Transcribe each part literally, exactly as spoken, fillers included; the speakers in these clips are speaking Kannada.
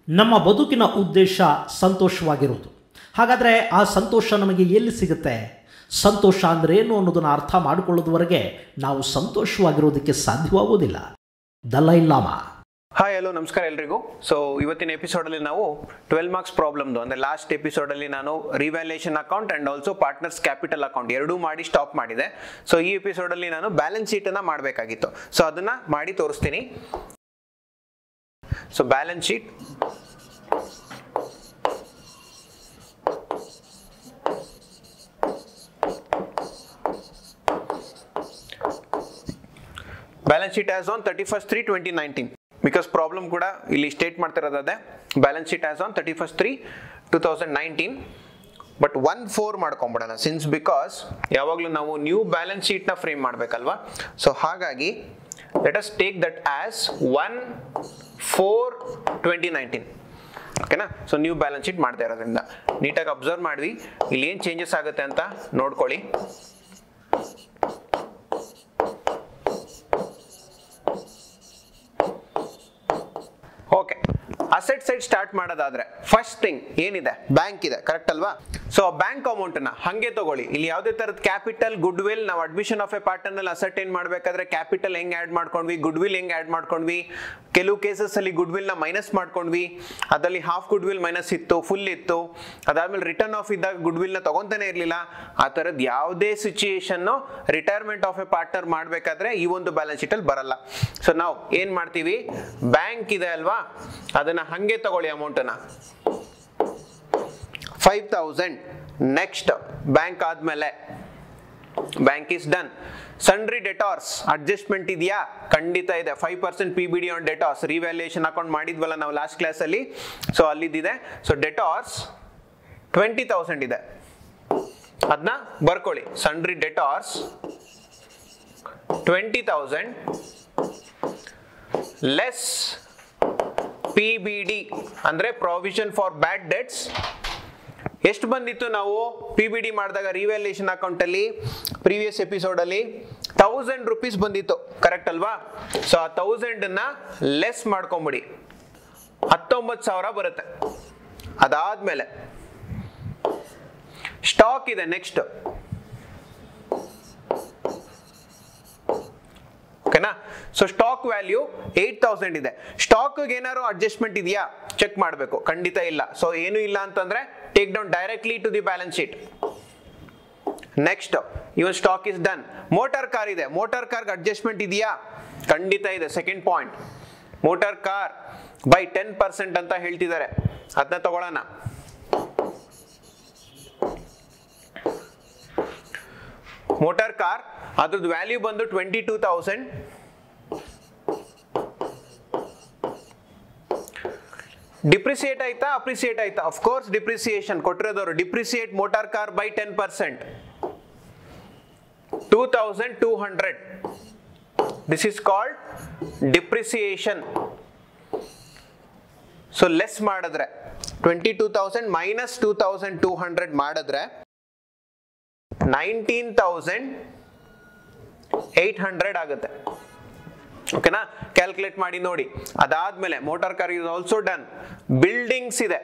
ನಮ್ಮ ಬದುಕಿನ ಉದ್ದೇಶ ಸಂತೋಷವಾಗಿರುವುದು. ಹಾಗಾದರೆ ಆ ಸಂತೋಷ ನಮಗೆ ಎಲ್ಲಿ ಸಿಗುತ್ತೆ? ಸಂತೋಷ ಅಂದರೆ ಏನು ಅನ್ನೋದನ್ನು ಅರ್ಥ ಮಾಡಿಕೊಳ್ಳೋದುವರೆಗೆ ನಾವು ಸಂತೋಷವಾಗಿರೋದಕ್ಕೆ ಸಾಧ್ಯವಾಗುವುದಿಲ್ಲ. ದಲೈ ಲಾಮಾ. ಹಾಯ್ ಹಲೋ ನಮಸ್ಕಾರ ಎಲ್ರಿಗೂ. ಸೊ ಇವತ್ತಿನ ಎಪಿಸೋಡಲ್ಲಿ ನಾವು ಟ್ವೆಲ್ ಮಾರ್ಕ್ಸ್ ಪ್ರಾಬ್ಲಮ್ದು ಅಂದರೆ ಲಾಸ್ಟ್ ಎಪಿಸೋಡಲ್ಲಿ ನಾನು revaluation account and also partners capital account ಎರಡೂ ಮಾಡಿ ಸ್ಟಾಪ್ ಮಾಡಿದೆ. ಸೊ ಈ ಎಪಿಸೋಡಲ್ಲಿ ನಾನು ಬ್ಯಾಲೆನ್ಸ್ ಶೀಟನ್ನು ಮಾಡಬೇಕಾಗಿತ್ತು. ಸೊ ಅದನ್ನು ಮಾಡಿ ತೋರಿಸ್ತೀನಿ. So balance sheet balance sheet as on thirty first three twenty nineteen because problem ಕೂಡ ಇಲ್ಲಿ ಸ್ಟೇಟ್ ಮಾಡ್ತಿರೋದೇ balance sheet as on thirty first three two thousand nineteen. But one four ಮಾಡ್ಕೊಂಬಿಡೋಣ ಸಿನ್ಸ್ ಬಿಕಾಸ್ ಯಾವಾಗಲೂ ನಾವು ನ್ಯೂ ಬ್ಯಾಲೆನ್ಸ್ ಶೀಟ್ನ ಫ್ರೇಮ್ ಮಾಡಬೇಕಲ್ವಾ. ಸೊ ಹಾಗಾಗಿ let us take that as one four twenty nineteen ಓಕೆನಾ. ಸೊ ನ್ಯೂ ಬ್ಯಾಲೆನ್ಸ್ ಶೀಟ್ ಮಾಡ್ತಾ ಇರೋದ್ರಿಂದ ನೀಟಾಗಿ ಅಬ್ಸರ್ವ್ ಮಾಡಿದ್ವಿ ಇಲ್ಲಿ ಏನು ಚೇಂಜಸ್ ಆಗುತ್ತೆ ಅಂತ ನೋಡ್ಕೊಳ್ಳಿ. ಓಕೆ, ಅಸೆಟ್ ಸೈಡ್ ಸ್ಟಾರ್ಟ್ ಮಾಡೋದಾದ್ರೆ ಫಸ್ಟ್ ಥಿಂಗ್ ಏನಿದೆ, ಬ್ಯಾಂಕ್ ಇದೆ, ಕರೆಕ್ಟ್ ಅಲ್ವಾ? ಸೊ ಬ್ಯಾಂಕ್ ಅಮೌಂಟ್ ನ ಹಂಗೆ ತಗೊಳ್ಳಿ. ಇಲ್ಲಿ ಯಾವುದೇ ತರದ ಕ್ಯಾಪಿಟಲ್ ಗುಡ್ ವಿಲ್ ನಾವು ಅಡ್ಮಿಷನ್ ಆಫ್ ಎ ಪಾರ್ಟ್ನರ್ ನಲ್ಲಿ ಅಸೆಟ್ ಏನ್ ಮಾಡ್ಬೇಕಾದ್ರೆ ಕ್ಯಾಪಿಟಲ್ ಹೆಂಗ್ ಆಡ್ ಮಾಡ್ಕೊಂಡ್ವಿ, ಗುಡ್ ವಿಲ್ ಹೆಂಗ್ ಆಡ್ ಮಾಡ್ಕೊಂಡ್ವಿ. ಕೆಲವು ಕೇಸಸ್ ಅಲ್ಲಿ ಗುಡ್ ವಿಲ್ ನ ಮೈನಸ್ ಮಾಡ್ಕೊಂಡ್ವಿ, ಅದರಲ್ಲಿ ಹಾಫ್ ಗುಡ್ ವಿಲ್ ಮೈನಸ್ ಇತ್ತು, ಫುಲ್ ಇತ್ತು. ಅದಾದ್ಮೇಲೆ ರಿಟರ್ನ್ ಆಫ್ ಇದ್ದಾಗ ಗುಡ್ ವಿಲ್ ನ ತಗೊಂತಾನೆ ಇರ್ಲಿಲ್ಲ. ಆ ತರದ್ ಯಾವುದೇ situation retirement of a partner ಮಾಡ್ಬೇಕಾದ್ರೆ ಈ ಒಂದು ಬ್ಯಾಲೆನ್ಸ್ ಶೀಟ್ ಅಲ್ಲಿ ಬರಲ್ಲ. ಸೊ ನಾವು ಏನ್ ಮಾಡ್ತೀವಿ, ಬ್ಯಾಂಕ್ ಇದೆ ಅಲ್ವಾ, ಅದನ್ನ ಹಂಗೆ ತಗೊಳ್ಳಿ ಅಮೌಂಟ್ ಅನ್ನ ಫೈವ್ ತೌಸಂಡ್. ನೆಕ್ಸ್ಟ್ ಬ್ಯಾಂಕ್ ಆದ್ಮೇಲೆ bank is done. Sundry debtors adjustment ಇದೆಯಾ? ಖಂಡಿತ ಇದೆ. Five percent P B D on debtors revaluation account ಮಾಡಿದ್ವಲ್ಲ ನಾವು ಲಾಸ್ಟ್ ಕ್ಲಾಸ್ ಅಲ್ಲಿ. ಸೊ ಅಲ್ಲಿದ್ದಿದೆ. ಸೊ ಡೆಟಾರ್ಸ್ ಟ್ವೆಂಟಿ ತೌಸಂಡ್ ಇದೆ, ಅದನ್ನ ಬರ್ಕೊಳ್ಳಿ. Sundry debtors twenty thousand less P B D ಅಂದ್ರೆ ಪ್ರಾವಿಷನ್ ಫಾರ್ ಬ್ಯಾಡ್ ಡೆಟ್ಸ್. ಎಷ್ಟು ಬಂದಿತ್ತು ನಾವು ಪಿ ಬಿ ಡಿ ಮಾಡಿದಾಗ ರಿವ್ಯಾಲ್ಯೂಯೇಷನ್ ಅಕೌಂಟ್ ಅಲ್ಲಿ ಪ್ರೀವಿಯಸ್ ಎಪಿಸೋಡ್ ಅಲ್ಲಿ ತೌಸಂಡ್ ರುಪೀಸ್ ಬಂದಿತ್ತು, ಕರೆಕ್ಟ್ ಅಲ್ವಾ? ಸೊ ಆ ತೌಸಂಡ್ ಅನ್ನ ಲೆಸ್ ಮಾಡ್ಕೊಂಬಿಡಿ, ಹತ್ತೊಂಬತ್ತು ಸಾವಿರ ಬರುತ್ತೆ. ಅದಾದ್ಮೇಲೆ ಸ್ಟಾಕ್ ಇದೆ. ನೆಕ್ಸ್ಟ್ ಓಕೆನಾ. So stock value eight thousand ಇದೆ. ಸ್ಟಾಕ್ ಏನಾದ್ರು ಅಡ್ಜಸ್ಟ್ಮೆಂಟ್ ಇದೆಯಾ ಚೆಕ್ ಮಾಡಬೇಕು, ಖಂಡಿತ ಇಲ್ಲ. ಸೊ ಏನು ಇಲ್ಲ ಅಂತಂದ್ರೆ take down directly to the balance sheet. Next even stock is done. Motor car ಇದೆ, ಮೋಟಾರ್ ಕಾರ್ಗೆ ಅಡ್ಜಸ್ಟ್ಮೆಂಟ್ ಇದೆಯಾ? ಖಂಡಿತ ಇದೆ. Second point, motor car by ten percent ಅಂತ ಹೇಳ್ತಿದ್ದಾರೆ, ಅದನ್ನ ತಗೊಳ್ಳೋಣ. ಮೋಟಾರ್ ಕಾರ್ ಅದ್ರದ್ದು ವ್ಯಾಲ್ಯೂ ಬಂದು ಟ್ವೆಂಟಿ ಟೂ ತೌಸಂಡ್. ಡಿಪ್ರಿಸಿಯೇಟ್ ಆಯ್ತಾ, ಅಪ್ರಿಸಿಯೇಟ್ ಆಯ್ತಾ? ಆಫ್ ಕೋರ್ಸ್ ಡಿಪ್ರಿಸಿಯೇಷನ್ ಕೊಟ್ಟಿರೋದವರು. Depreciate motor car by ten percent two thousand two hundred. This is called depreciation. So less ಮಾಡಿದ್ರೆ twenty two thousand minus two thousand two hundred ಮಾಡಿದ್ರೆ ನೈನ್ಟೀನ್ ತೌಸಂಡ್ ಏಟ್ ಹಂಡ್ರೆಡ್ ಆಗುತ್ತೆ. ಓಕೆನಾ, ಕ್ಯಾಲ್ಕುಲೇಟ್ ಮಾಡಿ ನೋಡಿ. ಅದಾದ್ಮೇಲೆ motor car is also done. Buildings ಇದೆ.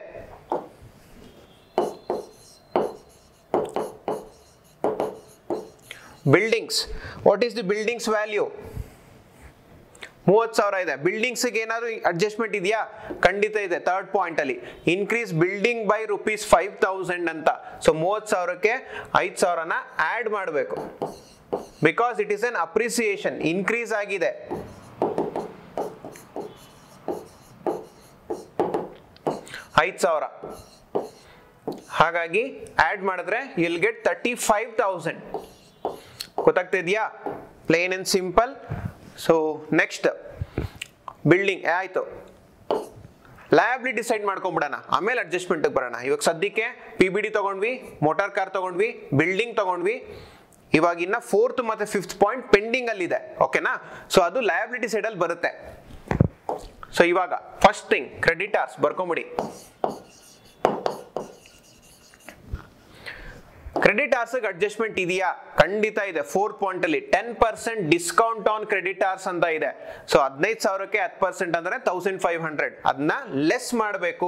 Buildings, what is the buildings value? ಮೂವತ್ತು ಸಾವಿರ ಇದೆ. ಬಿಲ್ಡಿಂಗ್ಸ್ ಏನಾದ್ರು ಅಡ್ಜಸ್ಟ್ಮೆಂಟ್ ಇದೆಯಾ? ಖಂಡಿತ ಇದೆ. ಥರ್ಡ್ ಪಾಯಿಂಟ್ ಅಲ್ಲಿ increase building by rupees five thousand ಅಂತ. ಸೊ ಮೂವತ್ತು ಸಾವಿರಕ್ಕೆ ಐದು ಸಾವಿರನ ಆಡ್ ಮಾಡಬೇಕು because it is an appreciation, increase ಆಗಿದೆ. ಐದು ಸಾವಿರ ಹಾಗಾಗಿ ಆಡ್ ಮಾಡಿದ್ರೆ will get thirty five thousand. ಗೊತ್ತಾಗ್ತಿದ್ಯಾ? Plain and simple. So next building ಆಯ್ತು. ಲಯಬಿಲಿಟಿ ಡಿಸೈಡ್ ಮಾಡ್ಕೊಂಡ್ಬಿಡೋಣ, ಆಮೇಲೆ ಅಡ್ಜಸ್ಟ್ಮೆಂಟ್ ಬರೋಣ. ಇವಾಗ ಸದ್ಯಕ್ಕೆ ಪಿ ಬಿ ಡಿ ತಗೊಂಡ್ವಿ, ಮೋಟಾರ್ ಕಾರ್ ತಗೊಂಡ್ವಿ, ಬಿಲ್ಡಿಂಗ್ ತಗೊಂಡ್ವಿ. ಇವಾಗ ಇನ್ನ ಫೋರ್ತ್ ಮತ್ತೆ ಫಿಫ್ತ್ ಪಾಯಿಂಟ್ ಪೆಂಡಿಂಗ್ ಅಲ್ಲಿ ಇದೆ. ಓಕೆನಾ. ಸೊ ಅದು ಲಯಬಿಲಿಟಿ ಸೈಡ್ ಅಲ್ಲಿ ಬರುತ್ತೆ. ಸೊ ಇವಾಗ ಫಸ್ಟ್ ಥಿಂಗ್ ಕ್ರೆಡಿಟರ್ಸ್ ಬರ್ಕೊಂಬಿಡಿ. ಕ್ರೆಡಿಟಾರ್ಸ್ ಅಡ್ಜಸ್ಟ್ಮೆಂಟ್ ಇದೆಯಾ? ಖಂಡಿತ ಇದೆ. ಫೋರ್ತ್ ಪಾಯಿಂಟ್ ಅಲ್ಲಿ ten percent discount on creditors ಅಂತ ಇದೆ. ಸೊ ಹದಿನೈದು ಸಾವಿರಕ್ಕೆ ಹತ್ತು ಪರ್ಸೆಂಟ್ ಅಂದ್ರೆ ತೌಸಂಡ್ ಫೈವ್ ಹಂಡ್ರೆಡ್ ಅದನ್ನ ಲೆಸ್ ಮಾಡಬೇಕು.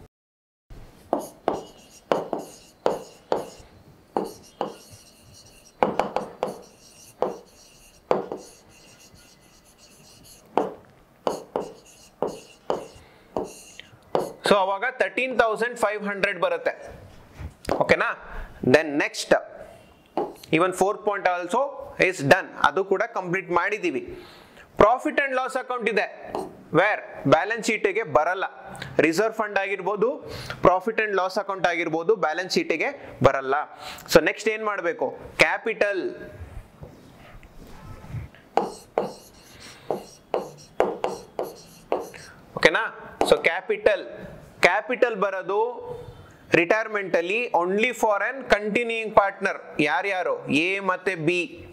ಸೊ ಅವಾಗ ತರ್ಟೀನ್ ತೌಸಂಡ್ ಫೈವ್ ಹಂಡ್ರೆಡ್ ಬರುತ್ತೆ. ಓಕೆನಾ? Then next even fourth point also is done, ಅದು ಕೂಡ ಕಂಪ್ಲೀಟ್ ಮಾಡಿದೀವಿ. ಪ್ರಾಫಿಟ್ ಅಂಡ್ ಲಾಸ್ ಅಕೌಂಟ್ ಇದೆ, ವೇರ್ ಬ್ಯಾಲೆನ್ಸ್ ಶೀಟಿಗೆ ಬರಲ್ಲ. ರಿಸರ್ವ್ ಫಂಡ್ ಆಗಿರ್ಬೋದು, ಪ್ರಾಫಿಟ್ ಅಂಡ್ ಲಾಸ್ ಅಕೌಂಟ್ ಆಗಿರ್ಬೋದು, ಬ್ಯಾಲೆನ್ಸ್ ಶೀಟಿಗೆ ಬರಲ್ಲ. ಸೊ ನೆಕ್ಸ್ಟ್ ಏನ್ ಮಾಡಬೇಕು? ಕ್ಯಾಪಿಟಲ್. ಓಕೆನಾ? ಸೊ ಕ್ಯಾಪಿಟಲ್ ಕ್ಯಾಪಿಟಲ್ ಬರೋದು ರಿಟೈರ್ಮೆಂಟ್ ಅಲ್ಲಿ only for an continuing partner. ಯಾರ್ಯಾರು? ಎ ಮತ್ತೆ ಬಿ.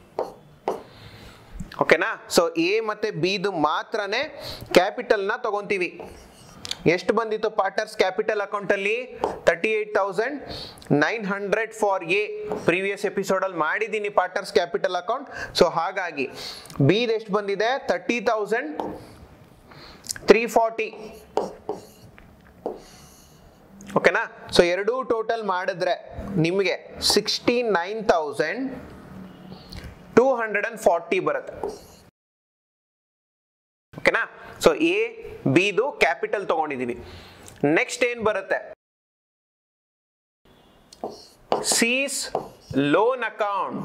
ಓಕೆನಾ? ಸೊ ಎ ಮತ್ತೆ ಬಿದು ಮಾತ್ರನೇ ಕ್ಯಾಪಿಟಲ್ ನ ತಗೊಂತೀವಿ. ಎಷ್ಟು ಬಂದಿತ್ತು ಪಾರ್ಟ್ನರ್ಸ್ ಕ್ಯಾಪಿಟಲ್ ಅಕೌಂಟ್ ಅಲ್ಲಿ? Thirty eight thousand nine hundred for A. Previous episode ಅಲ್ಲಿ ಮಾಡಿದೀನಿ ಪಾರ್ಟ್ನರ್ಸ್ ಕ್ಯಾಪಿಟಲ್ ಅಕೌಂಟ್. ಸೊ ಹಾಗಾಗಿ ಬಿದ್ ಎಷ್ಟು ಬಂದಿದೆ? Thirty thousand three forty. ಓಕೆನಾ? ಸೊ ಎರಡೂ ಟೋಟಲ್ ಮಾಡಿದ್ರೆ ನಿಮಗೆ sixty nine thousand two hundred and forty ಬರುತ್ತೆ. ಓಕೆನಾ? ಸೊ ಎ ಬಿದು ಕ್ಯಾಪಿಟಲ್ ತಗೊಂಡಿದೀವಿ. ನೆಕ್ಸ್ಟ್ ಏನ್ ಬರುತ್ತೆ? C's loan account.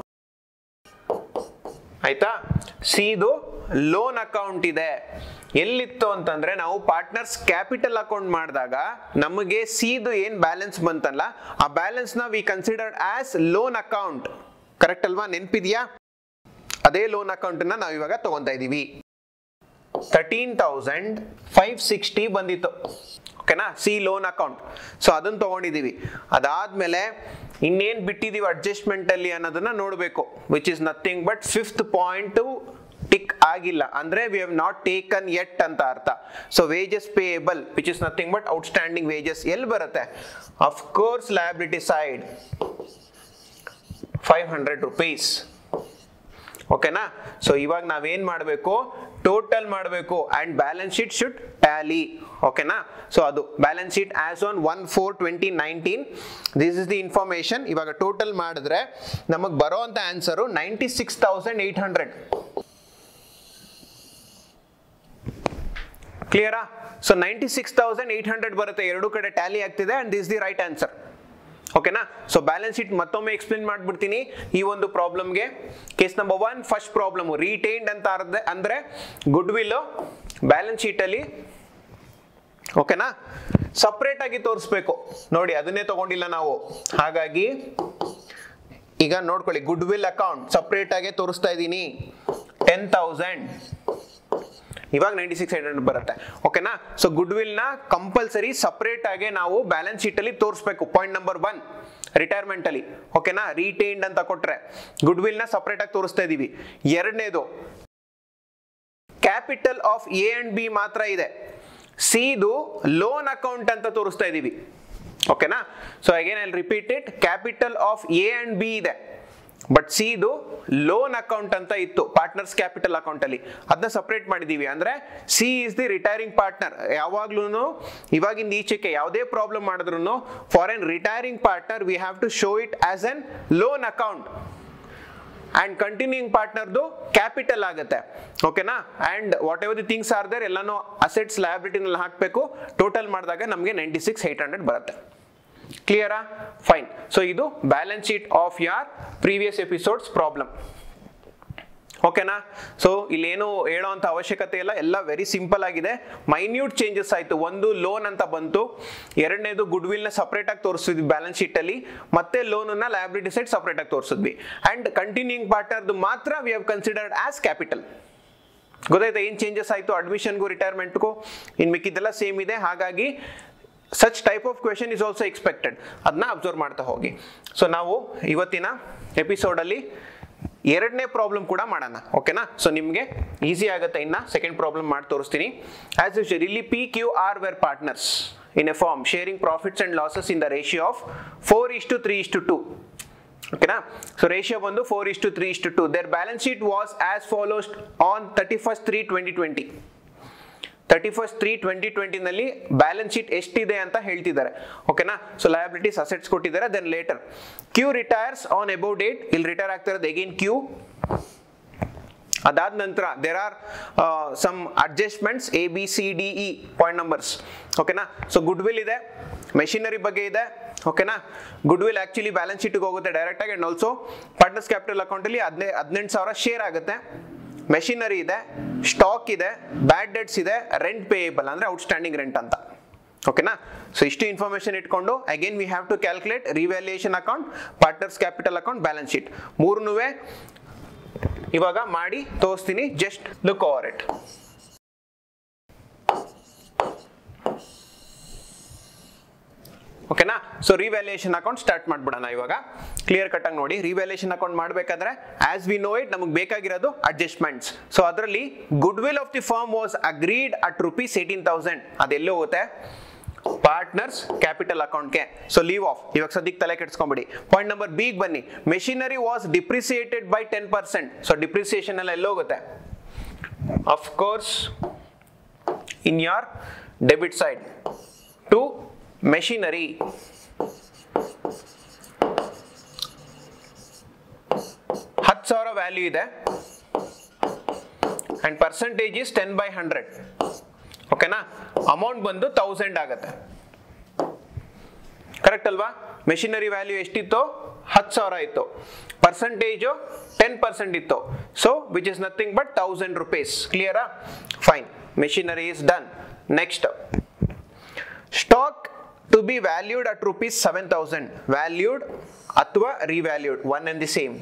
ಆಯ್ತಾ? ಸಿದು ಲೋನ್ ಅಕೌಂಟ್ ಇದೆ. ಎಲ್ಲಿತ್ತು ಅಂತಂದ್ರೆ ನಾವು ಪಾರ್ಟ್ನರ್ಸ್ ಕ್ಯಾಪಿಟಲ್ ಅಕೌಂಟ್ ಮಾಡಿದಾಗ ನಮಗೆ ಸಿದು ಏನ್ ಬ್ಯಾಲೆನ್ಸ್ ಬಂತಲ್ಲ, ಆ ಬ್ಯಾಲೆನ್ಸ್ ನ we considered as loan account. Correct ಅಲ್ವಾ? ನೆನಪಿದ್ಯಾ? ಅದೇ ಲೋನ್ ಅಕೌಂಟ್ ನ ನಾವು ಇವಾಗ ತಗೊಂತಾ ಇದೀವಿ. ತರ್ಟೀನ್ ತೌಸಂಡ್ ಫೈವ್ ಸಿಕ್ಸ್ಟಿ ಬಂದಿತ್ತು. ಓಕೆನಾ? C loan account. ಸೊ ಅದನ್ನ ತಗೊಂಡಿದೀವಿ. ಅದಾದ್ಮೇಲೆ ಇನ್ನೇನ್ ಬಿಟ್ಟಿದೀವಿ ಅಡ್ಜಸ್ಟ್ಮೆಂಟ್ ಅಲ್ಲಿ ಅನ್ನೋದನ್ನ ನೋಡ್ಬೇಕು, which is nothing but fifth point tick ಆಗಿಲ್ಲ ಅಂದ್ರೆ we have not taken yet ಅಂತ ಅರ್ಥ. So wages payable which is nothing but outstanding wages ಎಲ್ಲಿ ಬರುತ್ತೆ? Of course liability side five hundred rupees. ಓಕೆನಾ? ಸೊ ಇವಾಗ ನಾವೇನ್ ಮಾಡಬೇಕು? ಟೋಟಲ್ ಮಾಡಬೇಕು and balance sheet should tally. ಓಕೆನಾ? ಸೊ ಅದು balance sheet as on one four twenty nineteen. This is the information. ಇವಾಗ ಟೋಟಲ್ ಮಾಡಿದ್ರೆ ನಮಗ್ ಬರೋ ಅಂತ answer ninety six thousand eight hundred. ಕ್ಲಿಯರಾ? So ninety six thousand eight hundred ಬರುತ್ತೆ. ಎರಡು ಕಡೆ ಟ್ಯಾಲಿ ಆಗ್ತಿದೆ and this the right answer. ಓಕೆನಾ? ಸೊ ಬ್ಯಾಲೆನ್ಸ್ ಶೀಟ್ ಮತ್ತೊಮ್ಮೆ ಎಕ್ಸ್ಪ್ಲೇನ್ ಮಾಡ್ಬಿಡ್ತೀನಿ ಈ ಒಂದು ಪ್ರಾಬ್ಲಮ್ಗೆ. Case number one, first problem retained ಅಂತ ಅಂದ್ರೆ ಗುಡ್ ವಿಲ್ ಬ್ಯಾಲೆನ್ಸ್ ಶೀಟ್ ಅಲ್ಲಿ ಓಕೆನಾ ಸಪರೇಟ್ ಆಗಿ ತೋರಿಸ್ಬೇಕು. ನೋಡಿ ಅದನ್ನೇ ತಗೊಂಡಿಲ್ಲ ನಾವು, ಹಾಗಾಗಿ ಈಗ ನೋಡ್ಕೊಳ್ಳಿ ಗುಡ್ ವಿಲ್ ಅಕೌಂಟ್ ಸಪರೇಟ್ ಆಗಿ ತೋರಿಸ್ತಾ ಇದ್ದೀನಿ. ಟೆನ್ ತೌಸಂಡ್ ಇವಾಗ ನೈಂಟಿ ಸಿಕ್ಸ್ ಏಟ್ ಹಂಡ್ರೆಡ್ ಬರುತ್ತೆ. ಓಕೆನಾ? ಸೊ ಗುಡ್ ವಿಲ್ ನ ಕಂಪಲ್ಸರಿ ಸಪರೇಟ್ ಆಗಿ ನಾವು ಬ್ಯಾಲೆನ್ಸ್ ಶೀಟ್ ಅಲ್ಲಿ ತೋರಿಸ್ಬೇಕು. ಪಾಯಿಂಟ್ ನಂಬರ್ ಒನ್ ರಿಟೈರ್ಮೆಂಟ್ ಅಲ್ಲಿ. ಓಕೆನಾ? ರಿಟೈನ್ಡ್ ಅಂತ ಕೊಟ್ರೆ ಗುಡ್ ವಿಲ್ ನ ಸಪರೇಟ್ ಆಗಿ ತೋರಿಸ್ತಾ ಇದೀವಿ. ಎರಡನೇದು capital of A and B ಮಾತ್ರ ಇದೆ, ಸಿದು ಲೋನ್ ಅಕೌಂಟ್ ಅಂತ ತೋರಿಸ್ತಾ ಇದೀವಿ. ಓಕೆನಾ? So again I will repeat it. Capital of A and B ಇದೆ, ಬಟ್ ಸಿದು ಲೋನ್ ಅಕೌಂಟ್ ಅಂತ ಇತ್ತು ಪಾರ್ಟ್ನರ್ಸ್ ಕ್ಯಾಪಿಟಲ್ ಅಕೌಂಟ್ ಅಲ್ಲಿ, ಅದನ್ನ ಸಪರೇಟ್ ಮಾಡಿದೀವಿ. ಅಂದ್ರೆ C is the retiring partner. ಯಾವಾಗ್ಲೂ ಇವಾಗಿಂದ ಈಚೆಗೆ ಯಾವುದೇ ಪ್ರಾಬ್ಲಮ್ ಮಾಡಿದ್ರು for an retiring partner we have to show it as an loan account and continuing ಪಾರ್ಟ್ನರ್ದು ಕ್ಯಾಪಿಟಲ್ ಆಗುತ್ತೆ. ಓಕೆನಾ? And whatever the things are there ಎಲ್ಲಾನು ಅಸೆಟ್ಸ್ ಲಯಬಿಲಿಟಿನಲ್ಲಿ ಹಾಕಬೇಕು. ಟೋಟಲ್ ಮಾಡಿದಾಗ ನಮಗೆ ನೈಂಟಿ ಸಿಕ್ಸ್ ಏಟ್ ಹಂಡ್ರೆಡ್ ಬರುತ್ತೆ. ಕ್ಲಿಯರಾ? ಫೈನ್. ಸೊ ಇದು balance sheet of your previous episodes problem. ಓಕೆನಾ? ಸೊ ಇಲ್ಲೇನು ಹೇಳೋಂಥ ಅವಶ್ಯಕತೆ ಇಲ್ಲ, ಎಲ್ಲ ವೆರಿ ಸಿಂಪಲ್ ಆಗಿದೆ. ಮೈನ್ಯೂಟ್ ಚೇಂಜಸ್ ಆಯ್ತು. ಒಂದು ಲೋನ್ ಅಂತ ಬಂತು, ಎರಡನೇದು ಗುಡ್ ವಿಲ್ ನ ಸಪರೇಟ್ ಆಗಿ ತೋರಿಸಿದ್ವಿ ಬ್ಯಾಲೆನ್ಸ್ ಶೀಟ್ ಅಲ್ಲಿ, ಮತ್ತೆ ಲೋನ್ ನ ಲಯಬಿಲಿಟಿ ಸೈಡ್ ಸಪರೇಟ್ ಆಗಿ ತೋರಿಸಿದ್ವಿ. ಅಂಡ್ ಕಂಟಿನ್ಯೂಯಿಂಗ್ ಪಾರ್ಟ್ನರ್ದು ಮಾತ್ರ we have considered as capital. ಗೊತ್ತಾಯ್ತಾ ಏನ್ ಚೇಂಜಸ್ ಆಯ್ತು ಅಡ್ಮಿಷನ್ಗೂ ರಿಟೈರ್ಮೆಂಟ್ಗೂ? ಇನ್ ಮಿಕ್ಕಿದ್ದೆಲ್ಲ ಸೇಮ್ ಇದೆ. ಹಾಗಾಗಿ such type of question is also expected. ಅದನ್ನ ಅಬ್ಸರ್ವ್ ಮಾಡ್ತಾ ಹೋಗಿ. ಸೊ ನಾವು ಇವತ್ತಿನ ಎಪಿಸೋಡ್ ಅಲ್ಲಿ ಎರಡನೇ ಪ್ರಾಬ್ಲಮ್ ಕೂಡ ಮಾಡೋಣ. ಓಕೆನಾ? ಸೊ ನಿಮಗೆ ಈಸಿ ಆಗುತ್ತೆ. ಇನ್ನ ಸೆಕೆಂಡ್ ಪ್ರಾಬ್ಲಮ್ ಮಾಡಿ ತೋರಿಸ್ತೀನಿ. ಆಸ್ ಯೂಶುವಲ್ ಇಲ್ಲಿ P Q R were partners in a firm sharing profits and losses in the ratio of four is to three is to two. ಓಕೆನಾ. ಸೊ ರೇಷಿಯೋ ಬಂದು four is to three is to two. Their balance sheet was as follows on thirty first three twenty twenty. Thirty first three twenty ಟ್ವೆಂಟಿನಲ್ಲಿ ಬ್ಯಾಲೆನ್ಸ್ ಶೀಟ್ ಎಷ್ಟಿದೆ ಅಂತ ಹೇಳ್ತಿದ್ದಾರೆ. ಓಕೆನಾ. ಸೊ ಲಯಬಿಲಿಟೀಸ್ ಅಸೆಟ್ಸ್ ಕೊಟ್ಟಿದ್ದಾರೆ. Then litre Q retires on above date. ಇಲ್ಲಿ ರಿಟೈರ್ ಆಗ್ತಾ ಇರೋದು ಅಗೇನ್ ಕ್ಯೂ. ಅದಾದ ನಂತರ there are some adjustments A B C D E point numbers. ಓಕೆನಾ. ಸೊ ಗುಡ್ ವಿಲ್ ಇದೆ, ಮೆಷಿನರಿ ಬಗ್ಗೆ ಇದೆ. ಓಕೆನಾ. ಗುಡ್ ವಿಲ್ ಆಕ್ಚುಲಿ ಬ್ಯಾಲೆನ್ಸ್ ಶೀಟ್ಗೆ ಹೋಗುತ್ತೆ ಡೈರೆಕ್ಟ್ ಆಗಿ. And also partners capital account ಅಲ್ಲಿ ಹದಿನೈ ಹದಿನೆಂಟು ಸಾವಿರ ಶೇರ್ ಆಗುತ್ತೆ. ಮೆಷಿನರಿ ಇದೆ, ಸ್ಟಾಕ್ ಇದೆ, ಬ್ಯಾಡ್ ಡೆಟ್ಸ್ ಇದೆ, ರೆಂಟ್ ಪೇಯಬಲ್ ಅಂದ್ರೆ ಔಟ್ಸ್ಟ್ಯಾಂಡಿಂಗ್ ರೆಂಟ್ ಅಂತ. ಓಕೆನಾ. ಸೊ ಇಷ್ಟು ಇನ್ಫಾರ್ಮೇಶನ್ ಇಟ್ಕೊಂಡು again we have to calculate revaluation account, partners capital account, balance sheet ಮೂರನ್ನೂ ಇವಾಗ ಮಾಡಿ ತೋರಿಸ್ತೀನಿ. Just look over it. ಓಕೆನಾ. ಸೊ ರಿವ್ಯಾಲ್ಯೂಯೇಷನ್ ಅಕೌಂಟ್ ಸ್ಟಾರ್ಟ್ ಮಾಡ್ಬಿಡೋಣ ಇವಾಗ. ಕ್ಲಿಯರ್ ಕಟ್ ಆಗಿ ನೋಡಿ. ರಿವ್ಯಾಲ್ಯೂಯೇಷನ್ ಅಕೌಂಟ್ ಮಾಡಬೇಕಾದ್ರೆ ಆಸ್ ವಿ ನೋ ಇಟ್ ನಮಗೆ ಬೇಕಾಗಿರೋದು ಅಡ್ಜಸ್ಟ್ಮೆಂಟ್ಸ್. ಸೊ ಅದರಲ್ಲಿ goodwill of the firm was agreed at rupees eighteen thousand. ಅದೆಲ್ಲೋ ಹೋಗುತ್ತೆ ಪಾರ್ಟ್ನರ್ಸ್ ಕ್ಯಾಪಿಟಲ್ ಅಕೌಂಟ್ಗೆ. ಸೊ ಲೀವ್ ಆಫ್ ಇವಾಗ ಸದ್ಯಕ್ಕೆ ತಲೆ ಕೆಡ್ಸ್ಕೊಂಬಿಡಿ. ಪಾಯಿಂಟ್ ನಂಬರ್ ಬಿ ಬನ್ನಿ. Machinery was depreciated by ten percent. So depreciation ಎಲ್ಲ ಎಲ್ಲೋಗುತ್ತೆ? Of course in your debit side to machinery. ಹತ್ತು ಸಾವಿರ ವ್ಯಾಲ್ಯೂ ಇದೆ and percentage is ten by hundred. ಓಕೆನಾ. ಅಮೌಂಟ್ ಬಂದು ತೌಸಂಡ್ ಆಗುತ್ತೆ. ಕರೆಕ್ಟ್ ಅಲ್ವಾ? ಮೆಷಿನರಿ ವ್ಯಾಲ್ಯೂ ಎಷ್ಟಿತ್ತು? ಹತ್ತು ಸಾವಿರ ಇತ್ತು. ಪರ್ಸೆಂಟೇಜು ಟೆನ್ ಪರ್ಸೆಂಟ್ ಇತ್ತು. So which is nothing but thousand rupees. ಕ್ಲಿಯರಾ? Fine. Machinery is done. Next stock to be valued at rupees seven thousand. Valued ಅಥವಾ revalued one and the same.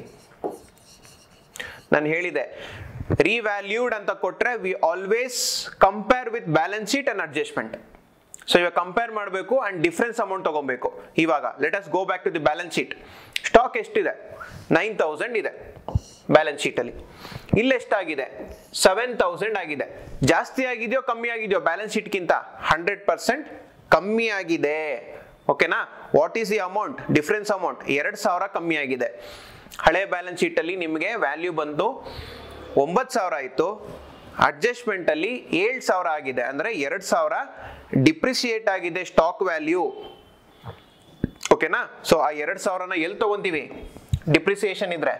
ನಾನು ಹೇಳಿದೆ ರಿವ್ಯಾಲ್ಯೂಡ್ ಅಂತ ಕೊಟ್ರೆ we always compare with balance sheet and adjustment. So ಇವಾಗ ಕಂಪೇರ್ ಮಾಡಬೇಕು ಅಂಡ್ ಡಿಫರೆನ್ಸ್ ಅಮೌಂಟ್ ತಗೊಬೇಕು. ಇವಾಗ let us go back to the balance sheet. Stock ಎಷ್ಟಿದೆ? ನೈನ್ ತೌಸಂಡ್ ಇದೆ ಬ್ಯಾಲೆನ್ಸ್ ಶೀಟ್ ಅಲ್ಲಿ. ಇಲ್ಲೆಷ್ಟಾಗಿದೆ? ಸೆವೆನ್ ತೌಸಂಡ್ ಆಗಿದೆ. ಜಾಸ್ತಿ ಆಗಿದೆಯೋ ಕಮ್ಮಿ ಆಗಿದೆಯೋ ಬ್ಯಾಲೆನ್ಸ್ ಶೀಟ್ಗಿಂತ? ಹಂಡ್ರೆಡ್ ಪರ್ಸೆಂಟ್ ಕಮ್ಮಿ ಆಗಿದೆ. ಓಕೆನಾ. What is the amount? Difference amount ಎರಡು ಸಾವಿರ ಕಮ್ಮಿ ಆಗಿದೆ. ಹಳೆ ಬ್ಯಾಲೆನ್ಸ್ ಶೀಟ್ ಅಲ್ಲಿ ನಿಮಗೆ ವ್ಯಾಲ್ಯೂ ಬಂದು ಒಂಬತ್ತು ಸಾವಿರ ಇತ್ತು. ಅಡ್ಜಸ್ಟ್ಮೆಂಟ್ ಅಲ್ಲಿ ಏಳು ಸಾವಿರ ಆಗಿದೆ. ಅಂದ್ರೆ ಎರಡು ಸಾವಿರ ಡಿಪ್ರಿಸಿಯೇಟ್ ಆಗಿದೆ ಸ್ಟಾಕ್ ವ್ಯಾಲ್ಯೂ. ಓಕೆನಾ. ಸೊ ಆ ಎರಡು ಸಾವಿರನ ಎಲ್ಲಿ ತಗೊಂತೀವಿ? ಡಿಪ್ರಿಸಿಯೇಷನ್ ಇದ್ರೆ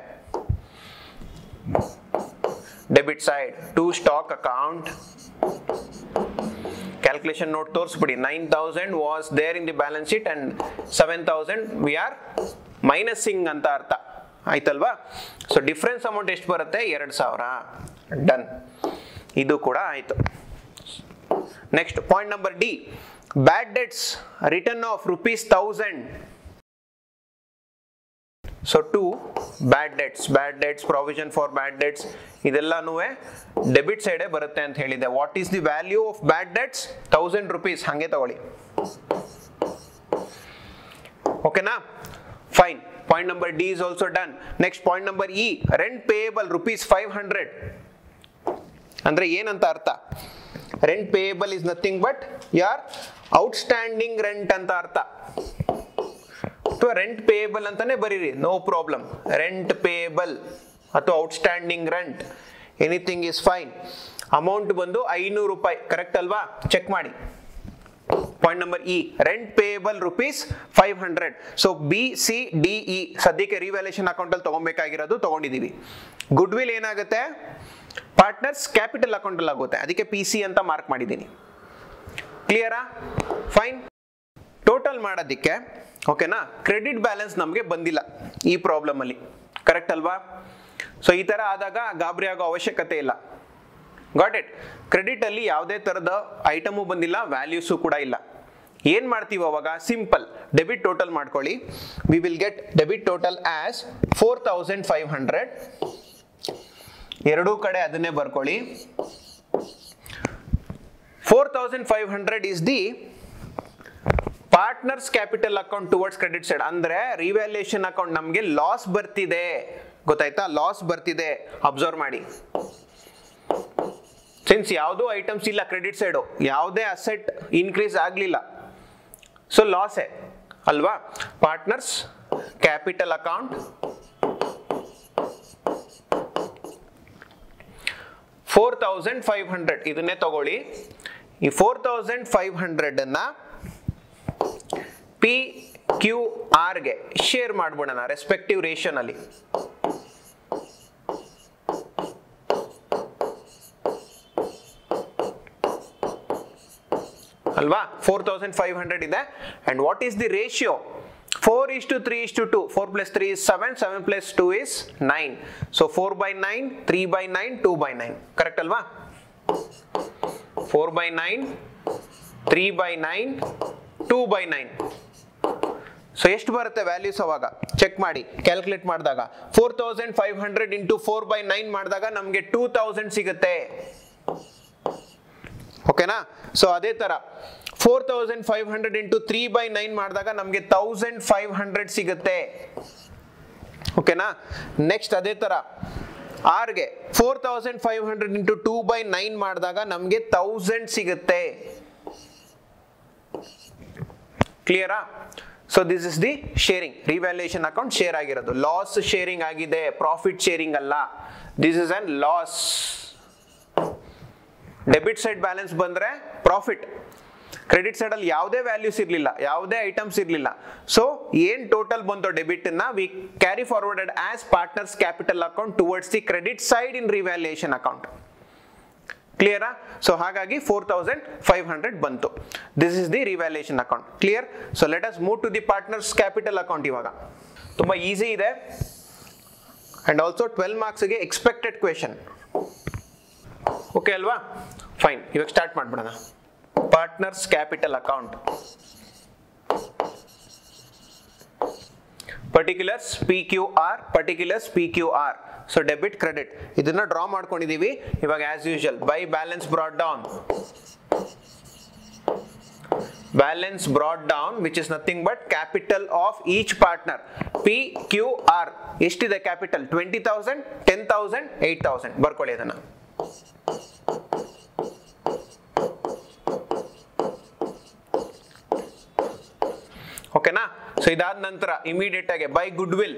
debit side to stock account. Calculation note ತೋರಿಸ್ಬಿಡಿ. Nine thousand was there in the balance sheet and seven thousand we are minusing ಅಂತ ಅರ್ಥ ಆಯ್ತಲ್ವಾ. ಸೊ ಡಿಫರೆನ್ಸ್ ಅಮೌಂಟ್ ಎಷ್ಟು ಬರುತ್ತೆ? ಎರಡು ಸಾವಿರ. ಡನ್. ಇದು ಕೂಡ ಆಯ್ತು. Next point number D. Bad debts return of rupees thousand. So to bad debts, bad debts, provision for bad debts ಇದೆಲ್ಲಾನು ಡೆಬಿಟ್ ಸೈಡೇ ಬರುತ್ತೆ ಅಂತ ಹೇಳಿದೆ. What is the value of bad debts? Thousand rupees. ಹಂಗೆ ತಗೊಳ್ಳಿ. ಓಕೆನಾ. Fine. Point number D is also done. Next point number E. Rent payable rupees five hundred. ಅಂದ್ರೆ ಏನಂತ ಅರ್ಥ? Rent payable is nothing but your outstanding rent ಅಂತ ಅರ್ಥ. ಅಥವಾ ರೆಂಟ್ ಪೇಯಬಲ್ ಅಂತಾನೆ ಬರೀರಿ, ನೋ ಪ್ರಾಬ್ಲಮ್. ರೆಂಟ್ ಪೇಯಬಲ್ ಅಥವಾ outstanding rent anything is fine. Amount ಬಂದು ಐನೂರು ರೂಪಾಯಿ. ಕರೆಕ್ಟ್ ಅಲ್ವಾ? ಚೆಕ್ ಮಾಡಿ. Point number E. Rent payable rupees five hundred. So B C D E ಸದ್ಯಕ್ಕೆ ರಿವ್ಯಾಲ್ಯೂಯೇಷನ್ ಅಕೌಂಟ್ ಅಲ್ಲಿ ತಗೊಬೇಕಾಗಿರೋದು ತಗೊಂಡಿದೀವಿ. ಗುಡ್ ವಿಲ್ ಏನಾಗುತ್ತೆ? ಪಾರ್ಟ್ನರ್ಸ್ ಕ್ಯಾಪಿಟಲ್ ಅಕೌಂಟ್ ಅಲ್ಲಿ ಆಗುತ್ತೆ. ಅದಕ್ಕೆ ಪಿ ಸಿ ಅಂತ ಮಾರ್ಕ್ ಮಾಡಿದ್ದೀನಿ. ಕ್ಲಿಯರಾ? ಫೈನ್. ಟೋಟಲ್ ಮಾಡೋದಿಕ್ಕೆ ಓಕೆನಾ. ಕ್ರೆಡಿಟ್ ಬ್ಯಾಲೆನ್ಸ್ ನಮಗೆ ಬಂದಿಲ್ಲ ಈ ಪ್ರಾಬ್ಲಮ್ ಅಲ್ಲಿ. ಕರೆಕ್ಟ್ ಅಲ್ವಾ? ಸೊ ಈ ತರ ಆದಾಗ ಗಾಬರಿ ಆಗೋ ಅವಶ್ಯಕತೆ ಇಲ್ಲ. Got it. ಕ್ರೆಡಿಟ್ ಅಲ್ಲಿ ಯಾವುದೇ ತರದ ಐಟಮು ಬಂದಿಲ್ಲ, ವ್ಯಾಲ್ಯೂಸು ಕೂಡ ಇಲ್ಲ. ಏನ್ ಮಾಡ್ತೀವಿ ಅವಾಗ? ಸಿಂಪಲ್ ಡೆಬಿಟ್ ಟೋಟಲ್ ಮಾಡ್ಕೊಳ್ಳಿ. We will get debit total as four thousand five hundred. ಎರಡೂ ಕಡೆ ಅದನ್ನೇ ಬರ್ಕೊಳ್ಳಿ. Four thousand five hundred is the partners capital account towards credit side. ಅಂದ್ರೆ ರಿವ್ಯಾಲ್ಯೂಯೇಷನ್ ಅಕೌಂಟ್ ನಮಗೆ ಲಾಸ್ ಬರ್ತಿದೆ. ಗೊತ್ತಾಯ್ತಾ? ಲಾಸ್ ಬರ್ತಿದೆ. ಅಬ್ಸರ್ವ್ ಮಾಡಿ. ಸಿನ್ಸ್ ಯಾವುದೋ ಐಟಮ್ಸ್ ಇಲ್ಲ ಕ್ರೆಡಿಟ್ ಸೈಡು, ಯಾವುದೇ ಅಸೆಟ್ ಇನ್ಕ್ರೀಸ್ ಆಗಲಿಲ್ಲ, ಸೊ ಲಾಸೇ ಅಲ್ವಾ? Partners capital account thousand five hundred ಇದನ್ನೇ ತಗೊಳ್ಳಿ. ಈ ಫೋರ್ ತೌಸಂಡ್ ಫೈವ್ ಹಂಡ್ರೆಡ್ ಅನ್ನ ಪಿ ಕ್ಯೂ ಆರ್ಗೆ ಶೇರ್ ಮಾಡ್ಬಿಡೋಣ ರೆಸ್ಪೆಕ್ಟಿವ್ ರೇಷಿಯೋನಲ್ಲಿ. ಅಲ್ವಾ? ಫೋರ್ ತೌಸಂಡ್ ಫೈವ್ ಹಂಡ್ರೆಡ್ ಇದೆ. And what is the ratio? four is to three is to two. four plus three is seven. seven plus two is nine. So four by nine, three by nine, two by nine. Correct alva? four by nine, three by nine, two by nine. So ಎಷ್ಟು ಬರುತ್ತೆ ವ್ಯಾಲ್ಯೂಸ್ ಅವಾಗ ಚೆಕ್ ಮಾಡಿ ಕ್ಯಾಲ್ಕುಲೇಟ್ ಮಾಡಿದಾಗ four thousand five hundred into four by nine ಮಾಡಿದಾಗ ನಮಗೆ ಟೂ ತೌಸಂಡ್ ಸಿಗುತ್ತೆ. ಓಕೆನಾ? ಸೊ ಅದೇ ತರ four thousand five hundred into three by nine ಮಾಡಿದಾಗ ನಮಗೆ ತೌಸಂಡ್ ಫೈವ್ ಹಂಡ್ರೆಡ್ ಸಿಗುತ್ತೆ. ಓಕೆನಾ? ನೆಕ್ಸ್ಟ್ ಅದೇ ತರ ಆರ್ಗೆ four thousand five hundred into two by nine ಮಾಡಿದಾಗ ನಮಗೆ ತೌಸಂಡ್ ಸಿಗುತ್ತೆ. ಕ್ಲಿಯರಾ? So this is the sharing. Revaluation account share ಆಗಿರೋದು. ಲಾಸ್ ಶೇರಿಂಗ್ ಆಗಿದೆ, ಪ್ರಾಫಿಟ್ ಶೇರಿಂಗ್ ಅಲ್ಲ. This is an loss. Debit side balance ಬಂದ್ರೆ ಪ್ರಾಫಿಟ್, ಕ್ರೆಡಿಟ್ ಸೈಡ್ ಅಲ್ಲಿ ಯಾವುದೇ ವ್ಯಾಲ್ಯೂಸ್ ಇರಲಿಲ್ಲ, ಯಾವುದೇ ಐಟಮ್ಸ್ ಇರಲಿಲ್ಲ. ಸೊ ಏನ್ ಟೋಟಲ್ ಬಂತು ಡೆಬಿಟ್ ನ we carry forwarded as partners capital account towards the credit side in revaluation account. ಕ್ಲಿಯರಾ? ಸೊ ಹಾಗಾಗಿ ಫೋರ್ ತೌಸಂಡ್ ಫೈವ್ ಹಂಡ್ರೆಡ್ ಬಂತು. This is the revaluation account. Clear? So let us move to the partners capital account. ಇವಾಗ ತುಂಬಾ ಈಸಿ ಇದೆ ಅಂಡ್ ಆಲ್ಸೋ ಟ್ವೆಲ್ವ್ ಮಾರ್ಕ್ಸ್ ಗೆ ಎಕ್ಸ್ಪೆಕ್ಟೆಡ್ ಕ್ವೆಶನ್. ಓಕೆ ಅಲ್ವಾ? ಫೈನ್. ಇವಾಗ ಸ್ಟಾರ್ಟ್ ಮಾಡ್ಬಿಡೋಣ. Partners capital account. Particulars P Q R, particulars P Q R. So debit credit ಇದನ್ನ ಡ್ರಾ ಮಾಡ್ಕೊಂಡಿದೀವಿ. ಇವಾಗ as usual by balance brought down. Balance brought down which is nothing but capital of each partner. P Q R ಎಷ್ಟಿದೆ capital? Twenty thousand, ten thousand, eight thousand. ಬರ್ಕೊಳ್ಳಿ ಅದನ್ನ. ಓಕೆನಾ? ಸೊ ಇದಾದ ನಂತರ ಇಮಿಡಿಯೇಟ್ ಆಗಿ by goodwill,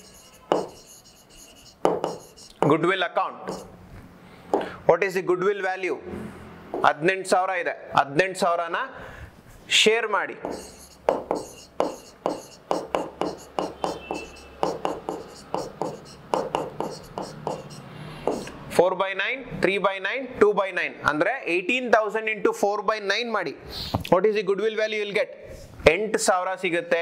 goodwill account. What is the goodwill value? ಹದಿನೆಂಟು ಸಾವಿರ ಇದೆ. ಹದಿನೆಂಟು ಸಾವಿರನ ಶೇರ್ ಮಾಡಿ. Four by nine, three by nine, two by nine ಅಂದ್ರೆ eighteen thousand into four by nine ಮಾಡಿ. What is the goodwill value will get? ಎಂಟು ಸಾವಿರ ಸಿಗುತ್ತೆ.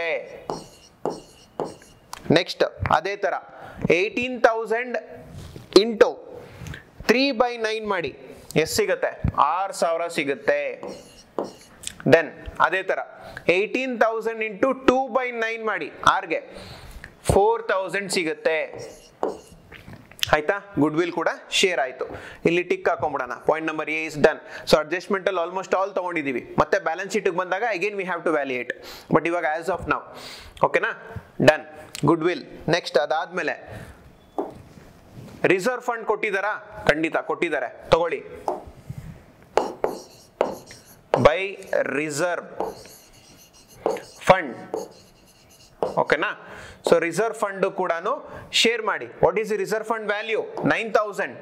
ನೆಕ್ಸ್ಟ್ ಅದೇ ತರ eighteen thousand into three by nine ಮಾಡಿ. ಎಷ್ಟು ಸಿಗುತ್ತೆ? ಆರು ಸಾವಿರ ಸಿಗುತ್ತೆ. ದೆನ್ ಅದೇ ತರ eighteen thousand into two by nine ಮಾಡಿ. ಆರ್ಗೆ ಫೋರ್ ತೌಸಂಡ್ ಸಿಗುತ್ತೆ. ಆಯ್ತಾ? ಗುಡ್ ವಿಲ್ ಕೂಡ ಶೇರ್ ಆಯ್ತು. ಇಲ್ಲಿ ಟಿಕ್ ಹಾಕೊಂಡ್ಬಿಡೋಣ. Point number A is done. So adjustment ಅಲ್ಲಿ ಆಲ್ಮೋಸ್ಟ್ ಆಲ್ ತಗೊಂಡಿದೀವಿ. ಮತ್ತೆ ಬ್ಯಾಲೆನ್ಸ್ ಶೀಟ್ ಬಂದಾಗ again we have to valuate. But ಇವಾಗ ಆಸ್ ಆಫ್ ನೌ ಓಕೆನಾ? ಡನ್. Goodwill. ನೆಕ್ಸ್ಟ್ ಅದಾದ್ಮೇಲೆ ರಿಸರ್ವ್ ಫಂಡ್ ಕೊಟ್ಟಿದ್ದಾರಾ? ಖಂಡಿತ ಕೊಟ್ಟಿದ್ದಾರೆ. ತಗೊಳ್ಳಿ. By reserve fund. ಓಕೆನಾ? ಸೊ ರಿಸರ್ವ್ ಫಂಡ್ ಕೂಡ ಶೇರ್ ಮಾಡಿ. What is the reserve fund value? Nine thousand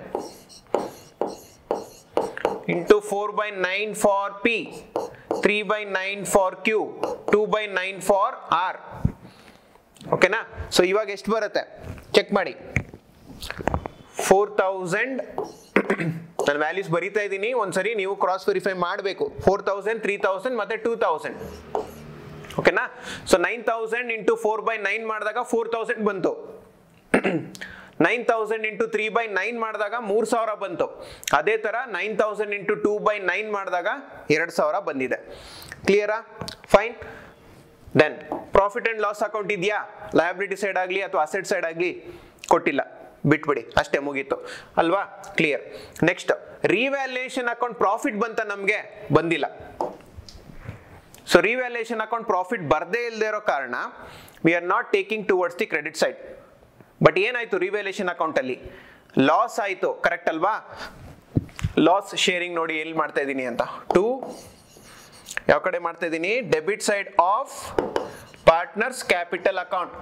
into four by nine for P, three by nine for Q, two by nine for R. ಓಕೆನಾ? ಸೊ ಇವಾಗ ಎಷ್ಟು ಬರುತ್ತೆ ಚೆಕ್ ಮಾಡಿ. ಫೋರ್ ತೌಸಂಡ್ ನಾನು ವ್ಯಾಲ್ಯೂಸ್ ಬರೀತಾ ಇದ್ದೀನಿ, ಒಂದ್ಸರಿ ನೀವು ಕ್ರಾಸ್ ವೆರಿಫೈ ಮಾಡಬೇಕು. ಫೋರ್ ತೌಸಂಡ್, ತ್ರೀ ತೌಸಂಡ್ ಮತ್ತೆ ಟೂ ತೌಸಂಡ್. ಓಕೆನಾ? So nine thousand into four by nine ಮಾಡಿದಾಗ ಫೋರ್ ತೌಸಂಡ್ ಬಂತು. Nine thousand into three by nine ಮಾಡಿದಾಗ ಮೂರ್ ಸಾವಿರ ಬಂತು. ಅದೇ ತರ nine thousand into two by nine ಮಾಡಿದಾಗ ಎರಡ್ ಸಾವಿರ ಬಂದಿದೆ. ಕ್ಲಿಯರಾ? Fine. Then profit and loss account ಇದೆಯಾ? ಲಯಬಿಲಿಟಿ ಸೈಡ್ ಆಗಲಿ ಅಥವಾ ಅಸೆಟ್ ಸೈಡ್ ಆಗಲಿ ಕೊಟ್ಟಿಲ್ಲ, ಬಿಟ್ಬಿಡಿ, ಅಷ್ಟೇ ಮುಗೀತು ಅಲ್ವಾ? Clear. Next revaluation account profit ಬಂತ? ನಮ್ಗೆ ಬಂದಿಲ್ಲ. ಸೊ ರಿವ್ಯಾಲ್ಯೂಯೇಷನ್ ಅಕೌಂಟ್ ಪ್ರಾಫಿಟ್ ಬರ್ದೇ ಇಲ್ಲದೆ ಇರೋ ಕಾರಣ we are not taking towards the credit side. But ಏನಾಯ್ತು ರಿವ್ಯಾಲ್ಯೂಯೇಷನ್ ಅಕೌಂಟ್ ಅಲ್ಲಿ? ಲಾಸ್ ಆಯ್ತು. ಕರೆಕ್ಟ್ ಅಲ್ವಾ? ಲಾಸ್ ಶೇರಿಂಗ್ ನೋಡಿ ಎಲ್ಲಿ ಮಾಡ್ತಾ ಇದ್ದೀನಿ ಅಂತ. ಟು ಯಾವ ಕಡೆ ಮಾಡ್ತಾ ಇದ್ದೀನಿ? Debit side of partners capital account.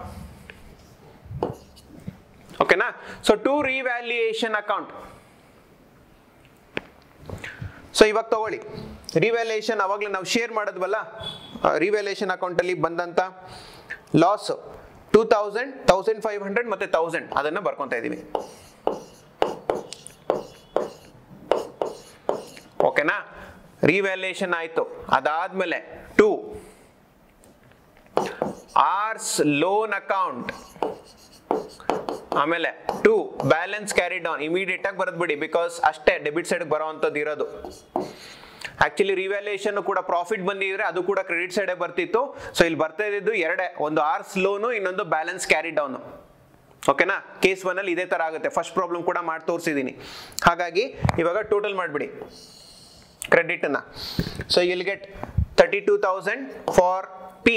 ಓಕೆನಾ? So to revaluation account. So ಇವಾಗ ತಗೊಳ್ಳಿ, ರಿವ್ಯಾಲ್ಯೂಯೇಷನ್ ಅವಾಗಲೇ ನಾವು ಶೇರ್ ಮಾಡಿದ್ವಲ್ಲ, ರಿವ್ಯಾಲ್ಯೂಯೇಷನ್ ಅಕೌಂಟ್ ಅಲ್ಲಿ ಬಂದಂತ loss two thousand thousand five hundred ಮತ್ತೆ ತೌಸಂಡ್ ಅದನ್ನ ಬರ್ಕೊಂತ ಇದೀವಿ. ಓಕೆನಾ, ರಿವ್ಯಾಲ್ಯೂಯೇಷನ್ ಆಯ್ತು. ಅದಾದ್ಮೇಲೆ ಟು ಆರ್ಸ್ ಲೋನ್ ಅಕೌಂಟ್, ಆಮೇಲೆ to balance carried on. Immediate ಆಗಿ ಬರೆದ್ಬಿಡಿ, ಬಿಕಾಸ್ ಅಷ್ಟೇ ಡೆಬಿಟ್ ಸೈಡ್ ಬರೋವಂಥದ್ದು ಇರೋದು. ಆಕ್ಚುಲಿ ರಿವ್ಯಾಲ್ಯೂಯೇಷನ್ ಕೂಡ ಪ್ರಾಫಿಟ್ ಬಂದಿದ್ರೆ ಅದು ಕೂಡ ಕ್ರೆಡಿಟ್ ಸೈಡ್ ಬರ್ತಿತ್ತು. ಸೊ ಇಲ್ಲಿ ಬರ್ತಾ ಇದ್ದು ಎರಡೇ, ಒಂದು ಆರ್ಸ್ ಲೋನು, ಇನ್ನೊಂದು ಬ್ಯಾಲೆನ್ಸ್ ಕ್ಯಾರಿ ಡೌನ್. ಓಕೆನಾ, ಕೇಸ್ ಒನ್ ಅಲ್ಲಿ ಇದೇ ತರ ಆಗುತ್ತೆ. ಫಸ್ಟ್ ಪ್ರಾಬ್ಲಮ್ ಕೂಡ ಮಾಡಿ ತೋರಿಸಿದೀನಿ. ಹಾಗಾಗಿ ಇವಾಗ ಟೋಟಲ್ ಮಾಡ್ಬಿಡಿ ಕ್ರೆಡಿಟ್ ನ. So will get thirty two thousand for P,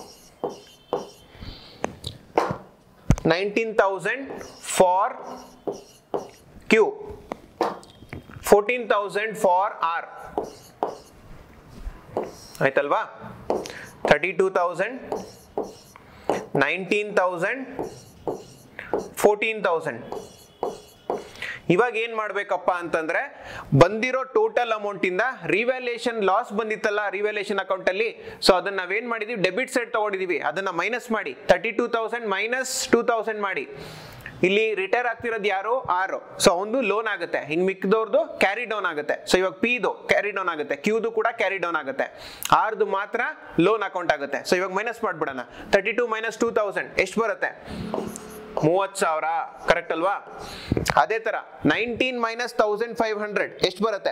nineteen thousand for Q, fourteen thousand for R. ಆಯ್ತಲ್ವಾ, thirty two thousand, nineteen thousand, fourteen thousand. ಇವಾಗ ಏನ್ ಮಾಡ್ಬೇಕಪ್ಪ ಅಂತಂದ್ರೆ, ಬಂದಿರೋ ಟೋಟಲ್ ಅಮೌಂಟ್ ಇಂದ ರಿವ್ಯಾಲ್ಯೂಯೇಷನ್ ಲಾಸ್ ಬಂದಿತ್ತಲ್ಲ ರಿವ್ಯಾಲ್ಯೂಯೇಷನ್ ಅಕೌಂಟ್ ಅಲ್ಲಿ, ಸೊ ಅದನ್ನ ನಾವೇನ್ ಮಾಡಿದೀವಿ, ಡೆಬಿಟ್ ಸೈಡ್ ತಗೊಂಡಿದೀವಿ, ಅದನ್ನ ಮೈನಸ್ ಮಾಡಿ thirty two thousand minus two thousand ಮಾಡಿ. ಇಲ್ಲಿ ರಿಟೈರ್ ಆಗ್ತಿರೋದು ಯಾರು, ಆರು. ಸೊ ಒಂದು ಲೋನ್ ಆಗುತ್ತೆ, ಇನ್ ಮಿಕ್ಕಿದವ್ರದ್ದು ಕ್ಯಾರಿ ಡೌನ್ ಆಗುತ್ತೆ. ಸೊ ಇವಾಗ ಪಿದು ಕ್ಯಾರಿ ಡೌನ್ ಆಗುತ್ತೆ, ಕ್ಯೂದು ಕೂಡ ಕ್ಯಾರಿ ಡೌನ್ ಆಗುತ್ತೆ, ಆರ್ದು ಮಾತ್ರ ಲೋನ್ ಅಕೌಂಟ್ ಆಗುತ್ತೆ. ಸೊ ಇವಾಗ ಮೈನಸ್ ಮಾಡ್ಬಿಡೋಣ. Thirty two minus two thousand ಎಷ್ಟು ಬರುತ್ತೆ, ಮೂವತ್ತು ಸಾವಿರ. ಕರೆಕ್ಟ್ ಅಲ್ವಾ? ಅದೇ ತರ nineteen minus thousand five hundred ಎಷ್ಟು ಬರುತ್ತೆ,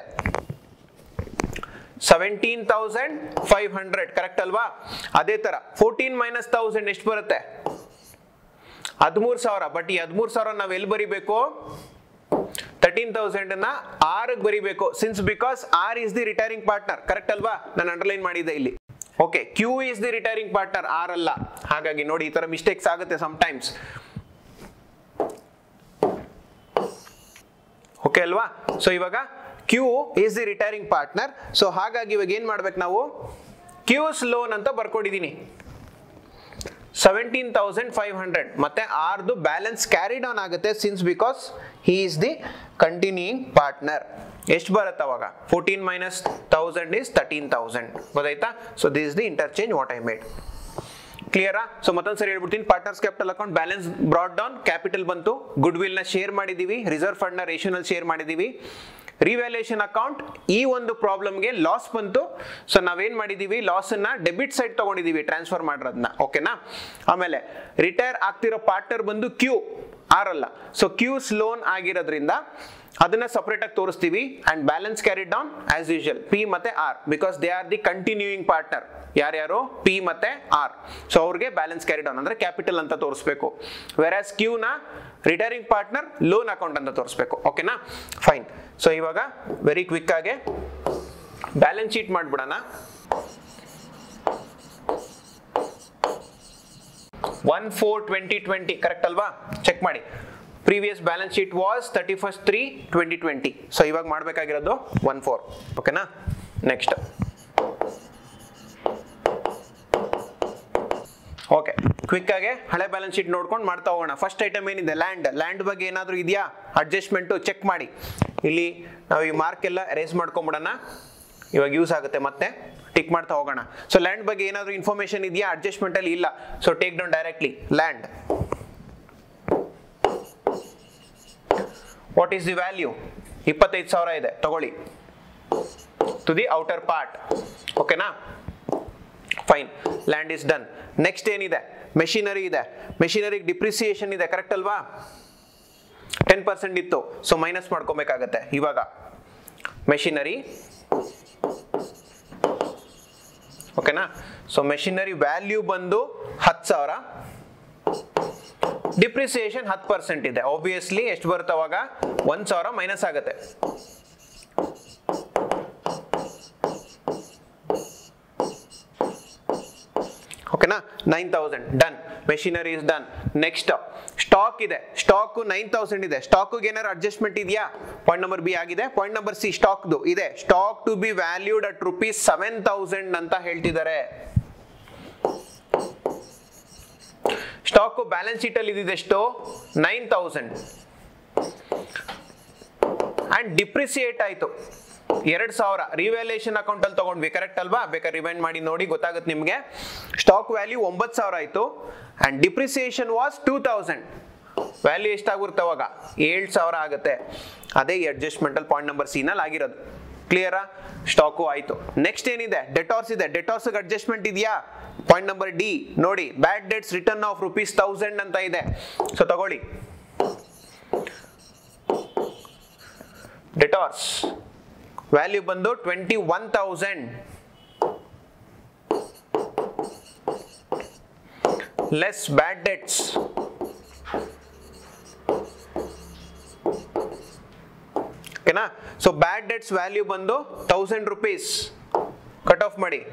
seventeen thousand five hundred. Correct ಅಲ್ವಾ? ಅದೇ ತರ ಫೋರ್ಟೀನ್ ಮೈನಸ್ ತೌಸಂಡ್ ಎಷ್ಟು ಬರುತ್ತೆ, ಹದಿಮೂರು ಸಾವಿರ. ಬಟ್ ಈ ಹದಿಮೂರು ಸಾವಿರ ನಾವ್ ಎಲ್ಲಿ ಬರಿಬೇಕು, ತರ್ಟೀನ್ ತೌಸಂಡ್ ನ ಆರ್ ಬರಿಬೇಕು, since because R is the retiring partner. Correct ಅಲ್ವಾ? ನಾನು ಅಂಡರ್ಲೈನ್ ಮಾಡಿದ್ದೆ ಇಲ್ಲಿ. Okay, Q is the retiring partner, R ಅಲ್ಲ. ಹಾಗಾಗಿ ನೋಡಿ ಈ ತರ ಮಿಸ್ಟೇಕ್ಸ್ ಆಗುತ್ತೆ ಸಮ್ ಟೈಮ್ಸ್. ಓಕೆ ಅಲ್ವಾ? ಸೊ ಇವಾಗ Q is the retiring partner. So ಹಾಗಾಗಿ ಇವಾಗ ಏನ್ ಮಾಡ್ಬೇಕು ನಾವು, ಕ್ಯೂಸ್ ಲೋನ್ ಅಂತ ಬರ್ಕೊಂಡಿದೀನಿ ಸೆವೆಂಟೀನ್ ತೌಸಂಡ್ ಫೈವ್ ಹಂಡ್ರೆಡ್, ಮತ್ತೆ ಆರ್ದು ಬ್ಯಾಲೆನ್ಸ್ ಕ್ಯಾರಿಡ್ ಆನ್ ಆಗುತ್ತೆ, since because he is the continuing partner. ಎಷ್ಟು ಬರುತ್ತೆ ಅವಾಗ, fourteen minus thousand is thirteen thousand. ಗೊತ್ತಾಯ್ತಾ? So this is the interchange what I made. ಕ್ಲಿಯರಾ? ಸೊ ಮತ್ತೊಂದು ಸರಿ ಹೇಳ್ಬಿಡ್ತೀನಿ. Partners capital account balance brought down, capital ಬಂತು, ಗುಡ್ ವಿಲ್ ನ ಶೇರ್ ಮಾಡಿದೀವಿ, ರಿಸರ್ವ್ ಫಂಡ್ ನ ರೇಷಿಯೋನಲ್ಲಿ ಶೇರ್ ಮಾಡಿದೀವಿ. ರಿವ್ಯಾಲ್ಯೂಯೇಷನ್ ಅಕೌಂಟ್ ಈ ಒಂದು ಪ್ರಾಬ್ಲಮ್ಗೆ ಲಾಸ್ ಬಂತು. ಸೊ ನಾವೇನ್ ಮಾಡಿದೀವಿ, ಲಾಸ್ ಅನ್ನ ಡೆಬಿಟ್ ಸೈಡ್ ತಗೊಂಡಿದೀವಿ, ಟ್ರಾನ್ಸ್ಫರ್ ಮಾಡಿರೋದನ್ನ. ಓಕೆನಾ? ಆಮೇಲೆ ರಿಟೈರ್ ಆಗ್ತಿರೋ ಪಾರ್ಟ್ನರ್ ಬಂದು ಕ್ಯೂ, ಆರ್ ಅಲ್ಲ. ಸೊ ಕ್ಯೂಸ್ ಲೋನ್ ಆಗಿರೋದ್ರಿಂದ ಅದನ್ನ ಸಪರೇಟ್ ಆಗಿ ತೋರಿಸ್ತೀವಿ. And balance carried down as usual P ಮತ್ತೆ R, because they are the continuing partner. ಯಾರ್ಯಾರು, ಪಿ ಮತ್ತೆ ಆರ್. ಸೊ ಅವ್ರಿಗೆ ಬ್ಯಾಲೆನ್ಸ್ ಕ್ಯಾರಿಡ್ ಡೌನ್ ಅಂದ್ರೆ ಕ್ಯಾಪಿಟಲ್ ಅಂತ ತೋರಿಸ್ಬೇಕು. ವೆರಾಸ್ ಕ್ಯೂ ನ ರಿಟೈರಿಂಗ್ ಪಾರ್ಟ್ನರ್ ಲೋನ್ ಅಕೌಂಟ್ ಅಂತ ತೋರಿಸ್ಬೇಕು. ಓಕೆನಾ? ಫೈನ್. ಸೊ ಇವಾಗ ವೆರಿ ಕ್ವಿಕ್ ಆಗಿ ಬ್ಯಾಲೆನ್ಸ್ ಶೀಟ್ ಮಾಡ್ಬಿಡೋಣ. One four twenty twenty correct ಅಲ್ವಾ? ಚೆಕ್ ಮಾಡಿ. Previous balance sheet was thirty first three twenty twenty. So ಇವಾಗ ಮಾಡಬೇಕಾಗಿರೋದು ಒನ್ ಫೋರ್. ಓಕೆನಾ? ನೆಕ್ಸ್ಟ್ ಓಕೆ, ಕ್ವಿಕ್ ಆಗಿ ಹಳೆ ಬ್ಯಾಲೆನ್ಸ್ ಶೀಟ್ ನೋಡ್ಕೊಂಡು ಮಾಡ್ತಾ ಹೋಗೋಣ. ಫಸ್ಟ್ ಐಟಮ್ ಏನಿದೆ, ಲ್ಯಾಂಡ್. ಲ್ಯಾಂಡ್ ಬಗ್ಗೆ ಏನಾದರೂ ಇದೆಯಾ ಅಡ್ಜಸ್ಟ್ಮೆಂಟು ಚೆಕ್ ಮಾಡಿ. ಇಲ್ಲಿ ನಾವು ಈ ಮಾರ್ಕ್ ಎಲ್ಲ ಎರೇಸ್ ಮಾಡ್ಕೊಂಬಿಡೋಣ, ಇವಾಗ ಯೂಸ್ ಆಗುತ್ತೆ. ಮತ್ತೆ ಟಿಕ್ ಮಾಡ್ತಾ ಹೋಗೋಣ. ಸೊ ಲ್ಯಾಂಡ್ ಬಗ್ಗೆ ಏನಾದರೂ ಇನ್ಫಾರ್ಮೇಶನ್ ಇದೆಯಾ ಅಡ್ಜಸ್ಟ್ಮೆಂಟ್ ಅಲ್ಲಿ? ಇಲ್ಲ. So take down directly land. What is the value? ಇಪ್ಪತ್ತೈದು ಸಾವಿರ ಇದೆ, ತಗೊಳ್ಳಿ. To the outer part. ಓಕೆನಾ? Fine, land is done. Next ಏನಿದೆ, ಮೆಷಿನರಿ ಇದೆ. ಮೆಷಿನರಿಗೆ ಡಿಪ್ರಿಸಿಯೇಷನ್ ಇದೆ, ಕರೆಕ್ಟ್ ಅಲ್ವಾ? ಟೆನ್ ಪರ್ಸೆಂಟ್ ಇತ್ತು, ಸೊ ಮೈನಸ್ ಮಾಡ್ಕೊಬೇಕಾಗತ್ತೆ. ಇವಾಗ ಮೆಷಿನರಿ, ಓಕೆನಾ? ಸೊ ಮೆಷಿನರಿ ವ್ಯಾಲ್ಯೂ ಬಂದು ಹತ್ತು ಸಾವಿರ, ಡಿಪ್ರಿಸಿಯೇಷನ್ ಹತ್ತು ಪರ್ಸೆಂಟ್ ಇದೆ. ಆಬ್ವಿಯಸ್ಲಿ ಎಷ್ಟು ಬರುತ್ತೆ ಅವಾಗ, ಒಂದ್ ಸಾವಿರ ಮೈನಸ್ ಆಗುತ್ತೆ. ಓಕೆನಾ? Nine thousand done. Machinery is done. Next stock ಇದೆ. ಸ್ಟಾಕ್ ನೈನ್ ತೌಸಂಡ್ ಇದೆ. ಸ್ಟಾಕ್ ಏನಾದ್ರು ಅಡ್ಜಸ್ಟ್ಮೆಂಟ್ ಇದೆಯಾ? ಪಾಯಿಂಟ್ ನಂಬರ್ ಬಿ ಆಗಿದೆ. ಪಾಯಿಂಟ್ ನಂಬರ್ ಸಿ ಸ್ಟಾಕ್ ಇದೆ. Stock to be valued at rupees seven thousand ಅಂತ ಹೇಳ್ತಿದ್ದಾರೆ. ಸ್ಟಾಕ್ ಬ್ಯಾಲೆನ್ಸ್ ಶೀಟ್ ಅಲ್ಲಿ ಇದಿದೆಷ್ಟು, ನೈನ್ ತೌಸಂಡ್. ಅಂಡ್ ಡಿಪ್ರಿಸಿಯೇಟ್ ಆಯ್ತು. ಎರಡ್ ಸಾವಿರ ರಿವ್ಯಾಲ್ಯೂಯೇಷನ್ ಅಕೌಂಟ್ ಅಲ್ಲಿ ತಗೊಂಡ್ವಿ, ಕರೆಕ್ಟ್ ಅಲ್ವಾ? ಬೇಕಾದ್ರೆ ರಿವೈಂಡ್ ಮಾಡಿ ನೋಡಿ ಗೊತ್ತಾಗುತ್ತೆ ನಿಮ್ಗೆ. ಸ್ಟಾಕ್ ವ್ಯಾಲ್ಯೂ ಒಂಬತ್ತು ಸಾವಿರ ಆಯ್ತು and depreciation was two thousand. Value ಎಷ್ಟಾಗಿರುತ್ತೆ ಅವಾಗ? ಏಳು ಸಾವಿರ ಆಗುತ್ತೆ. ಅದೇ ಅಡ್ಜಸ್ಟ್ಮೆಂಟ್ ಅಲ್ಲಿ ಪಾಯಿಂಟ್ ನಂಬರ್ ಸಿ ನಲ್ಲಿ ಆಗಿರೋದು. ಕ್ಲಿಯರಾ? ಸ್ಟಾಕು ಆಯ್ತು. ನೆಕ್ಸ್ಟ್ ಏನಿದೆ? ಡೆಟಾರ್ಸ್ ಇದೆ. ಡೆಟಾರ್ಸ್ ಅಡ್ಜಸ್ಟ್ಮೆಂಟ್ ಇದೆಯಾ? ಪಾಯಿಂಟ್ ನಂಬರ್ ಡಿ ನೋಡಿ, bad debts return of rupees thousand ಅಂತ ಇದೆ. ಸೊ ತಗೊಳ್ಳಿ, ಡೆಟಾರ್ಸ್ ವ್ಯಾಲ್ಯೂ ಬಂದು twenty one thousand less bad debts ಓಕೆನಾ? ಸೊ ಬ್ಯಾಡ್ ಡೆಟ್ಸ್ ವ್ಯಾಲ್ಯೂ ಬಂದು ತೌಸಂಡ್ ರುಪೀಸ್ ಕಟ್ ಆಫ್ ಮಾಡಿ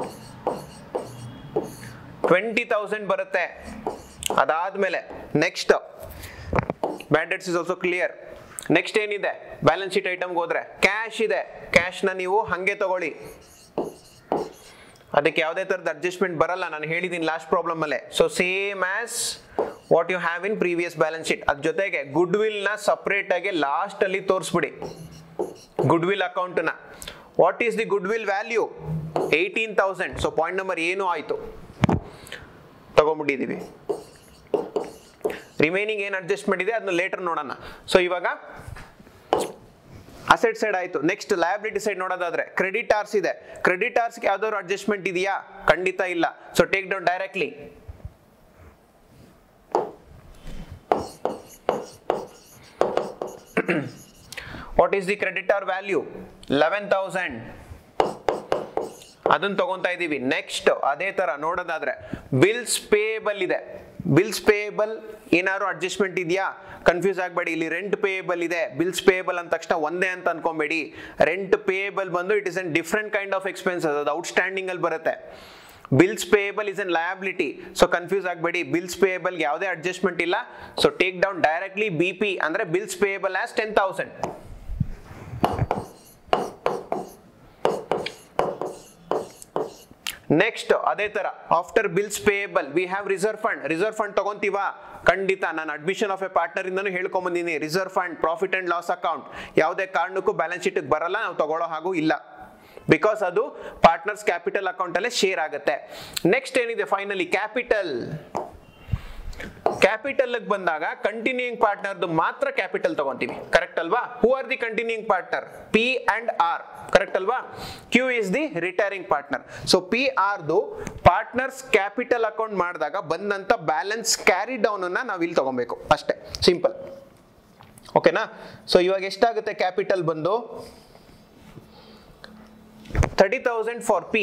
ಟ್ವೆಂಟಿ ತೌಸಂಡ್ ಬರುತ್ತೆ. ಅದಾದ್ಮೇಲೆ next bad debts is also clear. Next ಏನಿದೆ? ಬ್ಯಾಲೆನ್ಸ್ ಶೀಟ್ ಐಟಮ್ಗೆ ಹೋದ್ರೆ ಕ್ಯಾಶ್ ಇದೆ. ಕ್ಯಾಶ್ ನ ನೀವು ಹಂಗೆ ತಗೊಳ್ಳಿ, ಅದಕ್ಕೆ ಯಾವುದೇ ತರದ ಅಡ್ಜಸ್ಟ್ಮೆಂಟ್ ಬರಲ್ಲ, ನಾನು ಹೇಳಿದ್ದೀನಿ ಲಾಸ್ಟ್ ಪ್ರಾಬ್ಲಮ್ ಅಲ್ಲೇ. So same as what you have in previous balance sheet. ಅದ್ರ ಜೊತೆಗೆ ಗುಡ್ ವಿಲ್ ನ ಸಪರೇಟ್ ಆಗಿ ಲಾಸ್ಟ್ ಅಲ್ಲಿ ತೋರಿಸ್ಬಿಡಿ, ಗುಡ್ ವಿಲ್ ಅಕೌಂಟ್ ನ. What is the goodwill value? Eighteen thousand. So point number ಏನು ಆಯ್ತು, ತಗೊಂಡ್ಬಿಟ್ಟಿದೀವಿ. ರಿಮೈನಿಂಗ್ ಏನ್ ಅಡ್ಜಸ್ಟ್ಮೆಂಟ್ ಇದೆ ಅದನ್ನ ಲೇಟರ್ ನೋಡೋಣ. ಸೊ ಇವಾಗ ಅಸೆಟ್ ಸೈಡ್ ಆಯ್ತು. ನೆಕ್ಸ್ಟ್ ಲಯಬಿಲಿಟಿ ಸೈಡ್ ನೋಡೋದಾದ್ರೆ ಕ್ರೆಡಿಟಾರ್ಸ್ ಇದೆ. ಕ್ರೆಡಿಟಾರ್ಸ್ ಯಾವ್ದಾದ್ರು ಅಡ್ಜಸ್ಟ್ಮೆಂಟ್ ಇದೆಯಾ? ಖಂಡಿತ ಇಲ್ಲ. So take down directly. What is the creditor value? Eleven thousand. ಅದನ್ನ ತಗೊಂತಾ ಇದೀವಿ. ನೆಕ್ಸ್ಟ್ ಅದೇ ತರ ನೋಡೋದಾದ್ರೆ ಬಿಲ್ಸ್ ಪೇಯಬಲ್ ಇದೆ. ಬಿಲ್ಸ್ ಪೇಯಬಲ್ ಏನಾದ್ರು ಅಡ್ಜಸ್ಟ್ಮೆಂಟ್ ಇದೆಯಾ? ಕನ್ಫ್ಯೂಸ್ ಆಗಬೇಡಿ, ಇಲ್ಲಿ ರೆಂಟ್ ಪೇಯಬಲ್ ಇದೆ. ಬಿಲ್ಸ್ ಪೇಯಬಲ್ ಅಂದ ತಕ್ಷಣ ಒಂದೇ ಅಂತ ಅನ್ಕೊಂಬೇಡಿ. ರೆಂಟ್ ಪೇಯಬಲ್ ಬಂದು it is an different kind of expenses, ಅದು ಔಟ್ಸ್ಟ್ಯಾಂಡಿಂಗ್ ಅಲ್ಲಿ ಬರುತ್ತೆ. Bills payable is an liability. So confuse ಆಗಬೇಡಿ, ಬಿಲ್ಸ್ ಪೇಯಬಲ್ ಯಾವುದೇ ಅಡ್ಜಸ್ಟ್ಮೆಂಟ್ ಇಲ್ಲ. So take down directly B P ಅಂದ್ರೆ bills payable as ten thousand. Next ಅದೇ ತರ after bills payable we have reserve fund. Reserve fund ತಗೊಂತೀವಾ? ಖಂಡಿತ. ನಾನು ಅಡ್ಮಿಷನ್ ಆಫ್ ಎ ಪಾರ್ಟ್ನರ್ ಇಂದನೂ ಹೇಳ್ಕೊಂಬಂದಿನಿ, reserve fund profit and loss account ಯಾವುದೇ ಕಾರಣಕ್ಕೂ ಬ್ಯಾಲೆನ್ಸ್ ಶೀಟ್ ಬರಲ್ಲ, ನಾವು ತಗೊಳ್ಳೋ ಹಾಗೂ ಇಲ್ಲ, ಬಿಕಾಸ್ ಅದು ಪಾರ್ಟ್ನರ್ಸ್ ಕ್ಯಾಪಿಟಲ್ ಅಕೌಂಟ್ ಅಲ್ಲೇ ಶೇರ್ ಆಗುತ್ತೆ. ನೆಕ್ಸ್ಟ್ ಏನಿದೆ? Finally capital. ಕ್ಯಾಪಿಟಲ್ ಬಂದಾಗ ಕಂಟಿನ್ಯೂಯಿಂಗ್ ಪಾರ್ಟ್ನರ್ದು ಮಾತ್ರ ಕ್ಯಾಪಿಟಲ್ ತಗೊಂತೀವಿ, ಕರೆಕ್ಟ್ ಅಲ್ವಾ? Who are the continuing partner? P and R, correct ಅಲ್ವಾ? Q is the retiring partner. So P R ದು ಪಾರ್ಟ್ನರ್ಸ್ ಕ್ಯಾಪಿಟಲ್ ಅಕೌಂಟ್ ಮಾಡಿದಾಗ ಬಂದಂತ ಬ್ಯಾಲೆನ್ಸ್ ಕ್ಯಾರಿ ಡೌನ್ ಅನ್ನ ನಾವು ಇಲ್ಲಿ ತಗೊಬೇಕು ಅಷ್ಟೇ, ಸಿಂಪಲ್. ಓಕೆನಾ? ಸೊ ಇವಾಗ ಎಷ್ಟಾಗುತ್ತೆ ಕ್ಯಾಪಿಟಲ್ ಬಂದು? Thirty thousand for P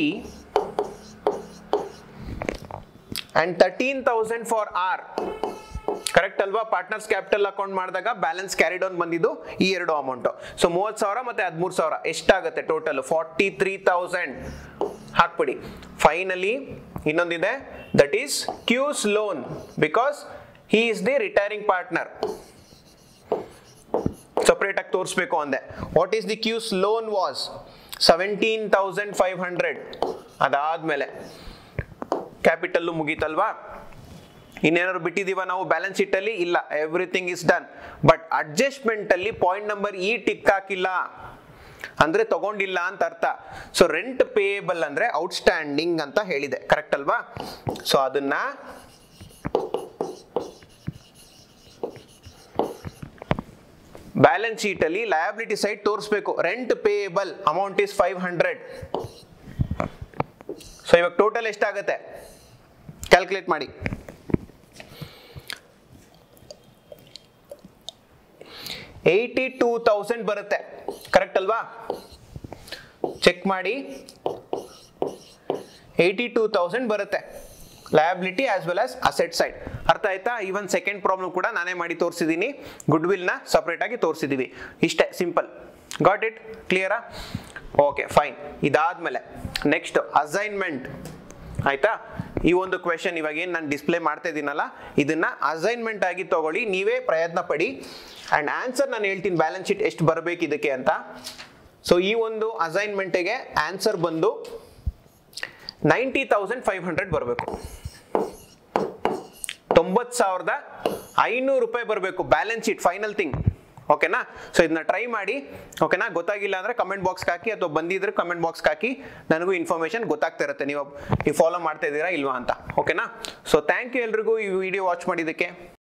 and thirteen thousand for R, correct ಅಲ್ವಾ? ಪಾರ್ಟ್ನರ್ಸ್ ಕ್ಯಾಪಿಟಲ್ ಅಕೌಂಟ್ ಮಾಡಿದಾಗ ಬ್ಯಾಲೆನ್ಸ್ ಕ್ಯಾರಿ ಡೌನ್ ಬಂದಿದ್ದು ಈ ಎರಡು ಅಮೌಂಟ್. ಸೊ ಮೂವತ್ತು ಸಾವಿರ ಮತ್ತೆ ಹದಿಮೂರು ಸಾವಿರ ಎಷ್ಟಾಗುತ್ತೆ ಟೋಟಲ್? ಫಾರ್ಟಿ ತ್ರೀ ತೌಸಂಡ್ ಹಾಕ್ಬಿಡಿ. ಫೈನಲಿ ಇನ್ನೊಂದಿದೆ, that is Q's loan, because he is the retiring partner. Separate ಆಗಿ ತೋರಿಸ್ಬೇಕು ಅಂದೆ. What is the Q's loan was seventeen thousand five hundred. ಅದಾದ್ಮೇಲೆ ಕ್ಯಾಪಿಟಲ್ ಮುಗೀತಲ್ವಾ? ಇನ್ನೇನಾದ್ರು ಬಿಟ್ಟಿದೀವ ನಾವು ಬ್ಯಾಲೆನ್ಸ್ ಶೀಟ್ ಅಲ್ಲಿ? ಇಲ್ಲ, everything is done. But adjustment ಅಲ್ಲಿ ಪಾಯಿಂಟ್ ನಂಬರ್ ಇ ಟಿಕ್ ಹಾಕಿಲ್ಲ ಅಂದ್ರೆ ತಗೊಂಡಿಲ್ಲ ಅಂತ ಅರ್ಥ. ಸೊ ರೆಂಟ್ ಪೇಯಬಲ್ ಅಂದ್ರೆ ಔಟ್ಸ್ಟ್ಯಾಂಡಿಂಗ್ ಅಂತ ಹೇಳಿದೆ, ಕರೆಕ್ಟ್ ಅಲ್ವಾ? ಸೊ ಅದನ್ನ ಬ್ಯಾಲೆನ್ಸ್ ಶೀಟ್ ಅಲ್ಲಿ ಲಯಬಿಲಿಟಿ ಸೈಡ್ ತೋರಿಸಬೇಕು. Rent payable amount is five hundred. So ಇವಾಗ ಟೋಟಲ್ ಎಷ್ಟಾಗುತ್ತೆ ಕ್ಯಾಲ್ಕುಲೇಟ್ ಮಾಡಿ. ಏಯ್ಟಿ ಟೂ ತೌಸಂಡ್ ಬರುತ್ತೆ, ಕರೆಕ್ಟ್ ಅಲ್ವಾ? ಚೆಕ್ ಮಾಡಿ, ಏಯ್ಟಿ ಟೂ ತೌಸಂಡ್ ಬರುತ್ತೆ liability as well as asset side. ಅರ್ಥ ಆಯ್ತಾ? ಇವನ್ ಸೆಕೆಂಡ್ ಪ್ರಾಬ್ಲಮ್ ಕೂಡ ನಾನೇ ಮಾಡಿ ತೋರಿಸಿದ್ದೀನಿ, ಗುಡ್ ವಿಲ್ ನ ಸಪರೇಟ್ ಆಗಿ ತೋರಿಸಿದೀವಿ. ಇಷ್ಟೇ, ಸಿಂಪಲ್. Got it? ಕ್ಲಿಯರಾ? Okay, fine. ಇದಾದ್ಮೇಲೆ ನೆಕ್ಸ್ಟ್ ಅಸೈನ್ಮೆಂಟ್. ಆಯ್ತಾ? ಈ ಒಂದು ಕ್ವೆಶನ್ ಇವಾಗ ಏನು ನಾನು ಡಿಸ್ಪ್ಲೇ ಮಾಡ್ತಾ ಇದ್ದೀನಲ್ಲ, ಇದನ್ನ ಅಸೈನ್ಮೆಂಟ್ ಆಗಿ ತಗೊಳ್ಳಿ, ನೀವೇ ಪ್ರಯತ್ನ ಪಡಿ. ಅಂಡ್ ಆನ್ಸರ್ ನಾನು ಹೇಳ್ತೀನಿ ಬ್ಯಾಲೆನ್ಸ್ ಶೀಟ್ ಎಷ್ಟು ಬರಬೇಕು ಇದಕ್ಕೆ ಅಂತ. ಸೊ ಈ ಒಂದು ಅಸೈನ್ಮೆಂಟ್ಗೆ ಆನ್ಸರ್ ಬಂದು ನೈಂಟಿ ತೌಸಂಡ್ ಫೈವ್ ಹಂಡ್ರೆಡ್ ಬರಬೇಕು. ತೊಂಬತ್ತು ಸಾವಿರದ ಐನೂರು ರೂಪಾಯಿ ಬರಬೇಕು ಬ್ಯಾಲೆನ್ಸ್ ಶೀಟ್ ಫೈನಲ್ ಥಿಂಗ್. ಓಕೆನಾ. ಸೊ ಇದನ್ನ ಟ್ರೈ ಮಾಡಿ, ಓಕೆನಾ. ಗೊತ್ತಾಗಿಲ್ಲ ಅಂದ್ರೆ ಕಮೆಂಟ್ ಬಾಕ್ಸ್ ಹಾಕಿ, ಅಥವಾ ಬಂದಿದ್ರೆ ಕಮೆಂಟ್ ಬಾಕ್ಸ್ ಹಾಕಿ, ನನಗೂ ಇನ್ಫಾರ್ಮೇಶನ್ ಗೊತ್ತಾಗ್ತಾ ಇರುತ್ತೆ ನೀವು ನೀವು ಫಾಲೋ ಮಾಡ್ತಾ ಇದ್ದೀರಾ ಇಲ್ವಾ ಅಂತ. ಓಕೆನಾ. ಸೊ ಥ್ಯಾಂಕ್ ಯು ಎಲ್ರಿಗೂ ಈ ವಿಡಿಯೋ ವಾಚ್ ಮಾಡಿದ್ದಕ್ಕೆ.